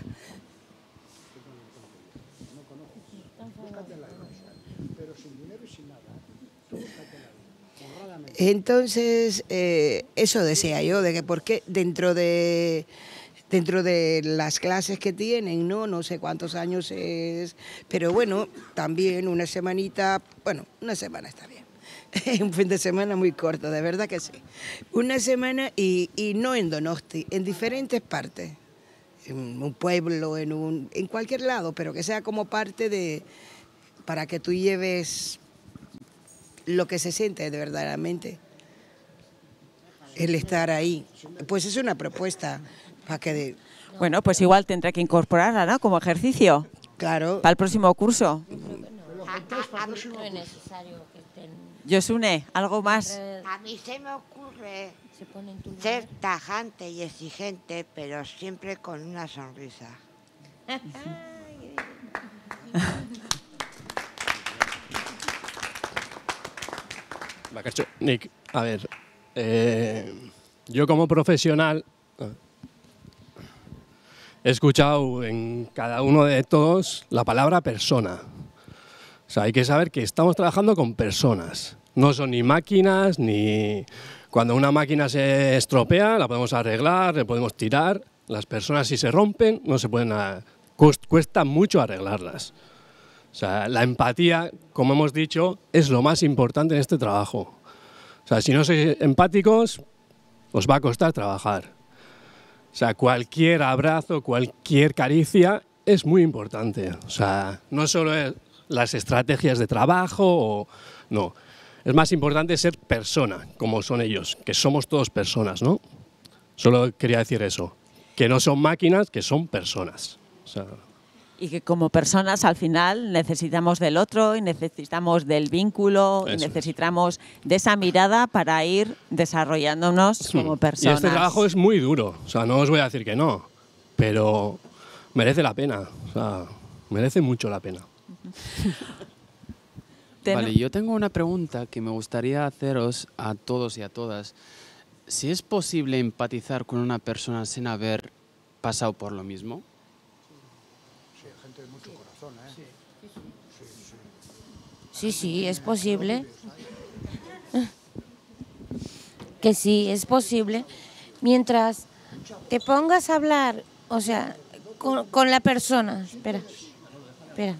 Pero sin dinero y sin nada. Honradamente. Entonces, eh, eso decía yo, de que porque dentro de dentro de las clases que tienen, ¿no? No sé cuántos años es, pero bueno, también una semanita, bueno, una semana está bien. Un fin de semana muy corto, de verdad que sí. Una semana y, y no en Donosti, en diferentes partes. En un pueblo, en, un, en cualquier lado, pero que sea como parte de, para que tú lleves lo que se siente de verdaderamente, el estar ahí. Pues es una propuesta para que... De... Bueno, pues igual tendré que incorporarla, ¿no?, como ejercicio. Claro. Para el próximo curso. A, a mí no es necesario que estén... Josune, ¿algo más? A mí se me ocurre ser tajante y exigente, pero siempre con una sonrisa. Nick, a ver, eh, yo como profesional, he escuchado en cada uno de todos la palabra persona. O sea, hay que saber que estamos trabajando con personas. No son ni máquinas, ni... Cuando una máquina se estropea, la podemos arreglar, le podemos tirar. Las personas, si se rompen, no se pueden... Cuesta mucho arreglarlas. O sea, la empatía, como hemos dicho, es lo más importante en este trabajo. O sea, si no sois empáticos, os va a costar trabajar. O sea, cualquier abrazo, cualquier caricia es muy importante. O sea, no solo es las estrategias de trabajo, o, no. Es más importante ser persona, como son ellos, que somos todos personas, ¿no? Solo quería decir eso, que no son máquinas, que son personas. O sea, y que como personas al final necesitamos del otro y necesitamos del vínculo y necesitamos de esa mirada para ir desarrollándonos como personas. Y este trabajo es muy duro, o sea, no os voy a decir que no, pero merece la pena, o sea, merece mucho la pena. Vale, yo tengo una pregunta que me gustaría haceros a todos y a todas. Si es posible empatizar con una persona sin haber pasado por lo mismo. Sí, gente de mucho corazón, ¿eh? Sí, sí, es posible. Que sí, es posible. Mientras te pongas a hablar, o sea, con, con la persona. Espera, espera.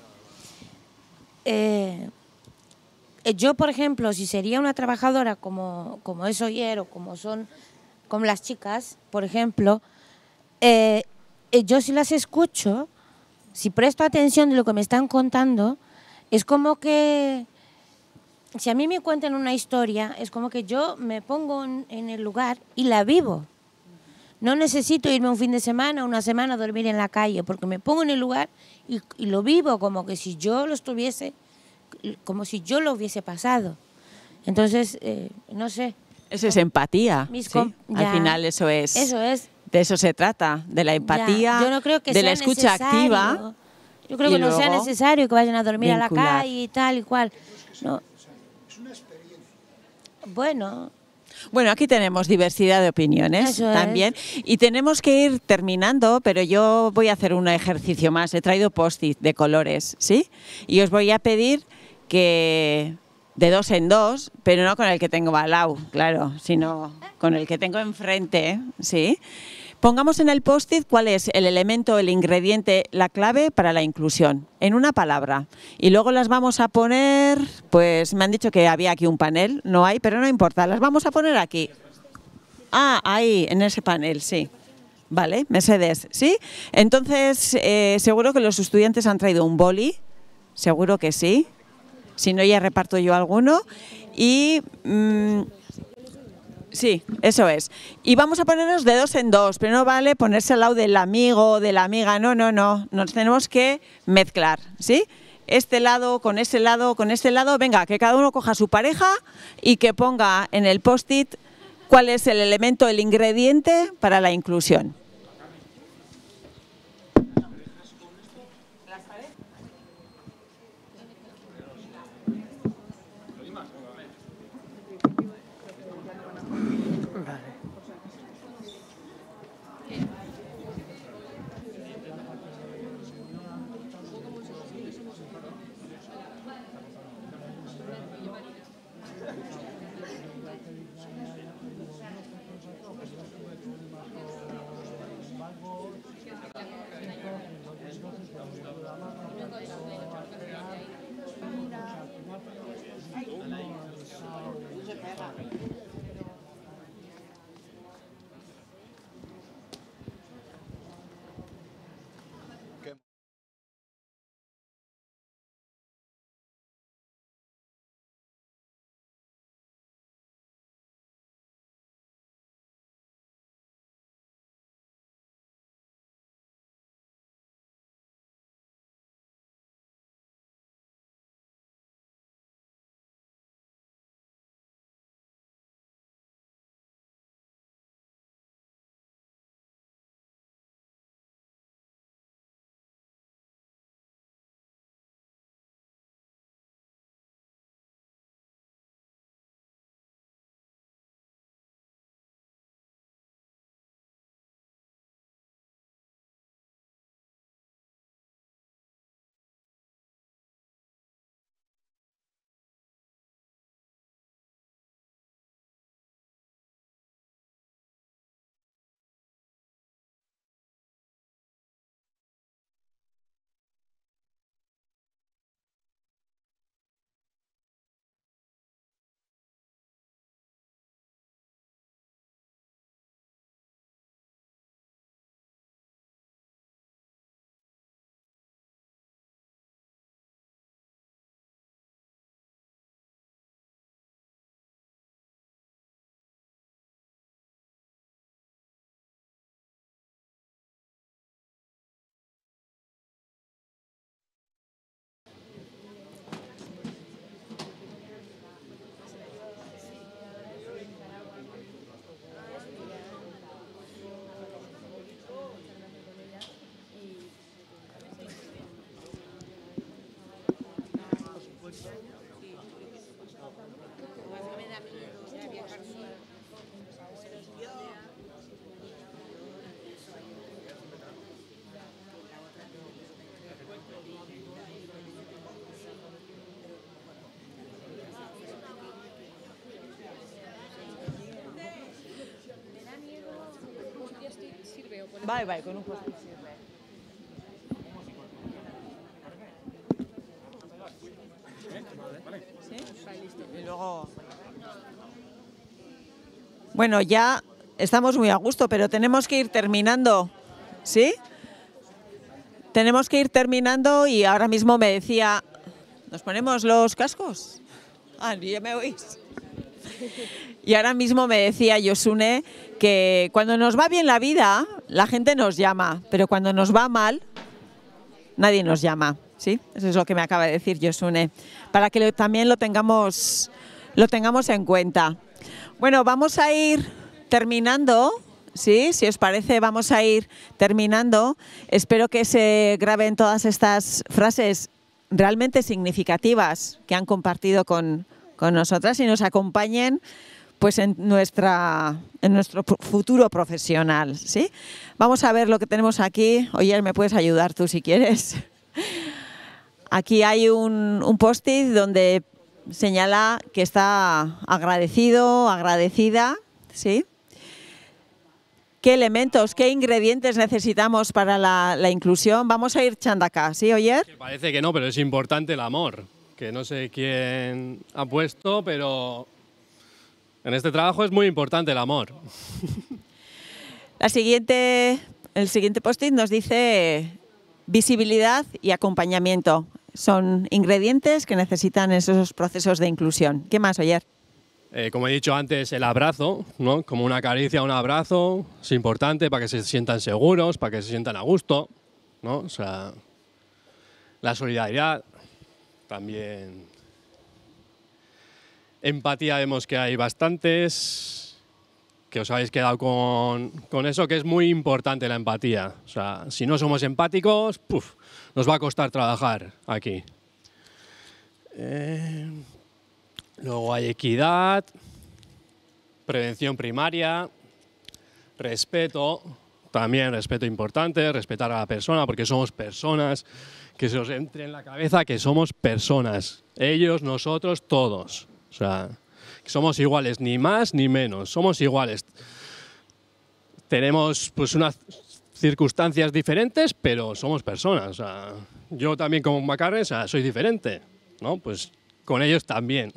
Eh, yo, por ejemplo, si sería una trabajadora como, como es Oyer o como son como las chicas, por ejemplo, eh, yo si las escucho, si presto atención de lo que me están contando, es como que, si a mí me cuentan una historia, es como que yo me pongo en, en el lugar y la vivo. No necesito irme un fin de semana, una semana a dormir en la calle, porque me pongo en el lugar y, y lo vivo como que si yo lo estuviese, como si yo lo hubiese pasado. Entonces, eh, no sé. Eso es empatía. Mis ¿sí? com- Al ya, final eso es. Eso es. De eso se trata, de la empatía, Ya, yo no creo que de sea la escucha necesario. activa. Yo creo y que no sea luego necesario que vayan a dormir a vincular. la calle y tal y cual. No. Bueno. Bueno, aquí tenemos diversidad de opiniones Eso es. también y tenemos que ir terminando, pero yo voy a hacer un ejercicio más. He traído post-it de colores, ¿sí? Y os voy a pedir que de dos en dos, pero no con el que tengo al lado, claro, sino con el que tengo enfrente, ¿sí? Pongamos en el post-it cuál es el elemento, el ingrediente, la clave para la inclusión, en una palabra. Y luego las vamos a poner, pues me han dicho que había aquí un panel, no hay, pero no importa, las vamos a poner aquí. Ah, ahí, en ese panel, sí. Vale, Mercedes, ¿sí? Entonces, eh, seguro que los estudiantes han traído un boli, seguro que sí. Si no, ya reparto yo alguno. Y... Mmm, sí, eso es. Y vamos a ponernos de dos en dos, pero no vale ponerse al lado del amigo o de la amiga, no, no, no. Nos tenemos que mezclar, ¿sí? Este lado con ese lado con este lado. Venga, que cada uno coja a su pareja y que ponga en el post-it cuál es el elemento, el ingrediente para la inclusión. Vai, vai, con un post-it sirve. ¿Sí? Y luego... Bueno, ya estamos muy a gusto, pero tenemos que ir terminando, ¿sí? Tenemos que ir terminando y ahora mismo me decía... ¿Nos ponemos los cascos? Ah, ya me oís. Y ahora mismo me decía Josune que cuando nos va bien la vida, la gente nos llama, pero cuando nos va mal, nadie nos llama, ¿sí? Eso es lo que me acaba de decir Josune, para que lo, también lo tengamos, lo tengamos en cuenta. Bueno, vamos a ir terminando, ¿sí? Si os parece, vamos a ir terminando. Espero que se graben todas estas frases realmente significativas que han compartido con, con nosotras y nos acompañen pues en, nuestra, en nuestro futuro profesional, ¿sí? Vamos a ver lo que tenemos aquí. Oye, ¿me puedes ayudar tú si quieres? Aquí hay un, un post-it donde señala que está agradecido, agradecida, ¿sí? ¿Qué elementos, qué ingredientes necesitamos para la, la inclusión? Vamos a ir Chandaka, ¿sí, Oyer? Parece que no, pero es importante el amor, que no sé quién ha puesto, pero en este trabajo es muy importante el amor. La siguiente, el siguiente post-it nos dice visibilidad y acompañamiento. Son ingredientes que necesitan esos procesos de inclusión. ¿Qué más, Oyer? Eh, como he dicho antes, el abrazo, ¿no? Como una caricia, un abrazo, es importante para que se sientan seguros, para que se sientan a gusto, ¿no? O sea, la solidaridad, también empatía, vemos que hay bastantes, que os habéis quedado con, con eso, que es muy importante la empatía. O sea, si no somos empáticos, puf, nos va a costar trabajar aquí. Eh... Luego hay equidad, prevención primaria, respeto, también respeto importante, respetar a la persona, porque somos personas, que se os entre en la cabeza que somos personas, ellos, nosotros, todos. O sea, que somos iguales, ni más ni menos, somos iguales. Tenemos pues unas circunstancias diferentes, pero somos personas. O sea, yo también como Macarren, o sea, soy diferente, ¿no? Pues con ellos también.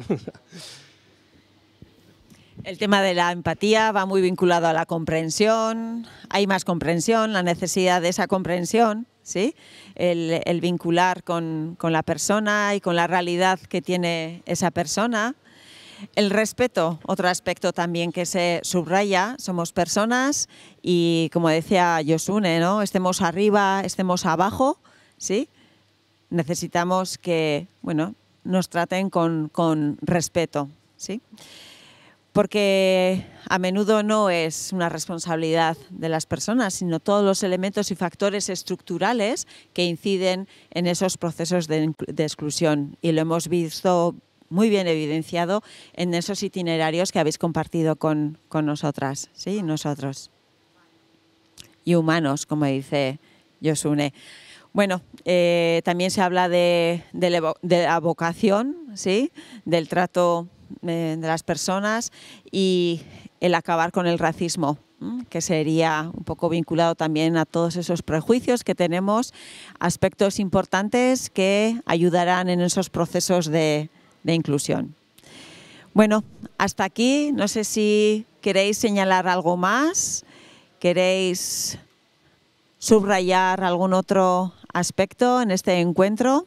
El tema de la empatía va muy vinculado a la comprensión. Hay más comprensión, la necesidad de esa comprensión, ¿sí? El, el vincular con, con la persona y con la realidad que tiene esa persona. El respeto, otro aspecto también que se subraya. Somos personas y, como decía Josune, ¿no? Estemos arriba, estemos abajo, ¿sí? Necesitamos que, bueno, nos traten con, con respeto, ¿sí? Porque a menudo no es una responsabilidad de las personas, sino todos los elementos y factores estructurales que inciden en esos procesos de, de exclusión. Y lo hemos visto muy bien evidenciado en esos itinerarios que habéis compartido con, con nosotras, ¿sí? Nosotros. Y humanos, como dice Josune. Bueno, eh, también se habla de, de, la, de la vocación, ¿sí? Del trato eh, de las personas y el acabar con el racismo, ¿m? Que sería un poco vinculado también a todos esos prejuicios que tenemos, aspectos importantes que ayudarán en esos procesos de, de inclusión. Bueno, hasta aquí. No sé si queréis señalar algo más, queréis subrayar algún otro aspecto en este encuentro.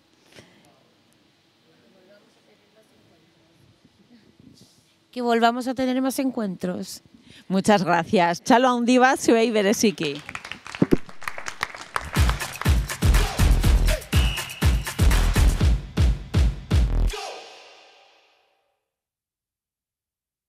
Que volvamos a tener más encuentros. Muchas gracias. Txalo handi bat zuei bereziki.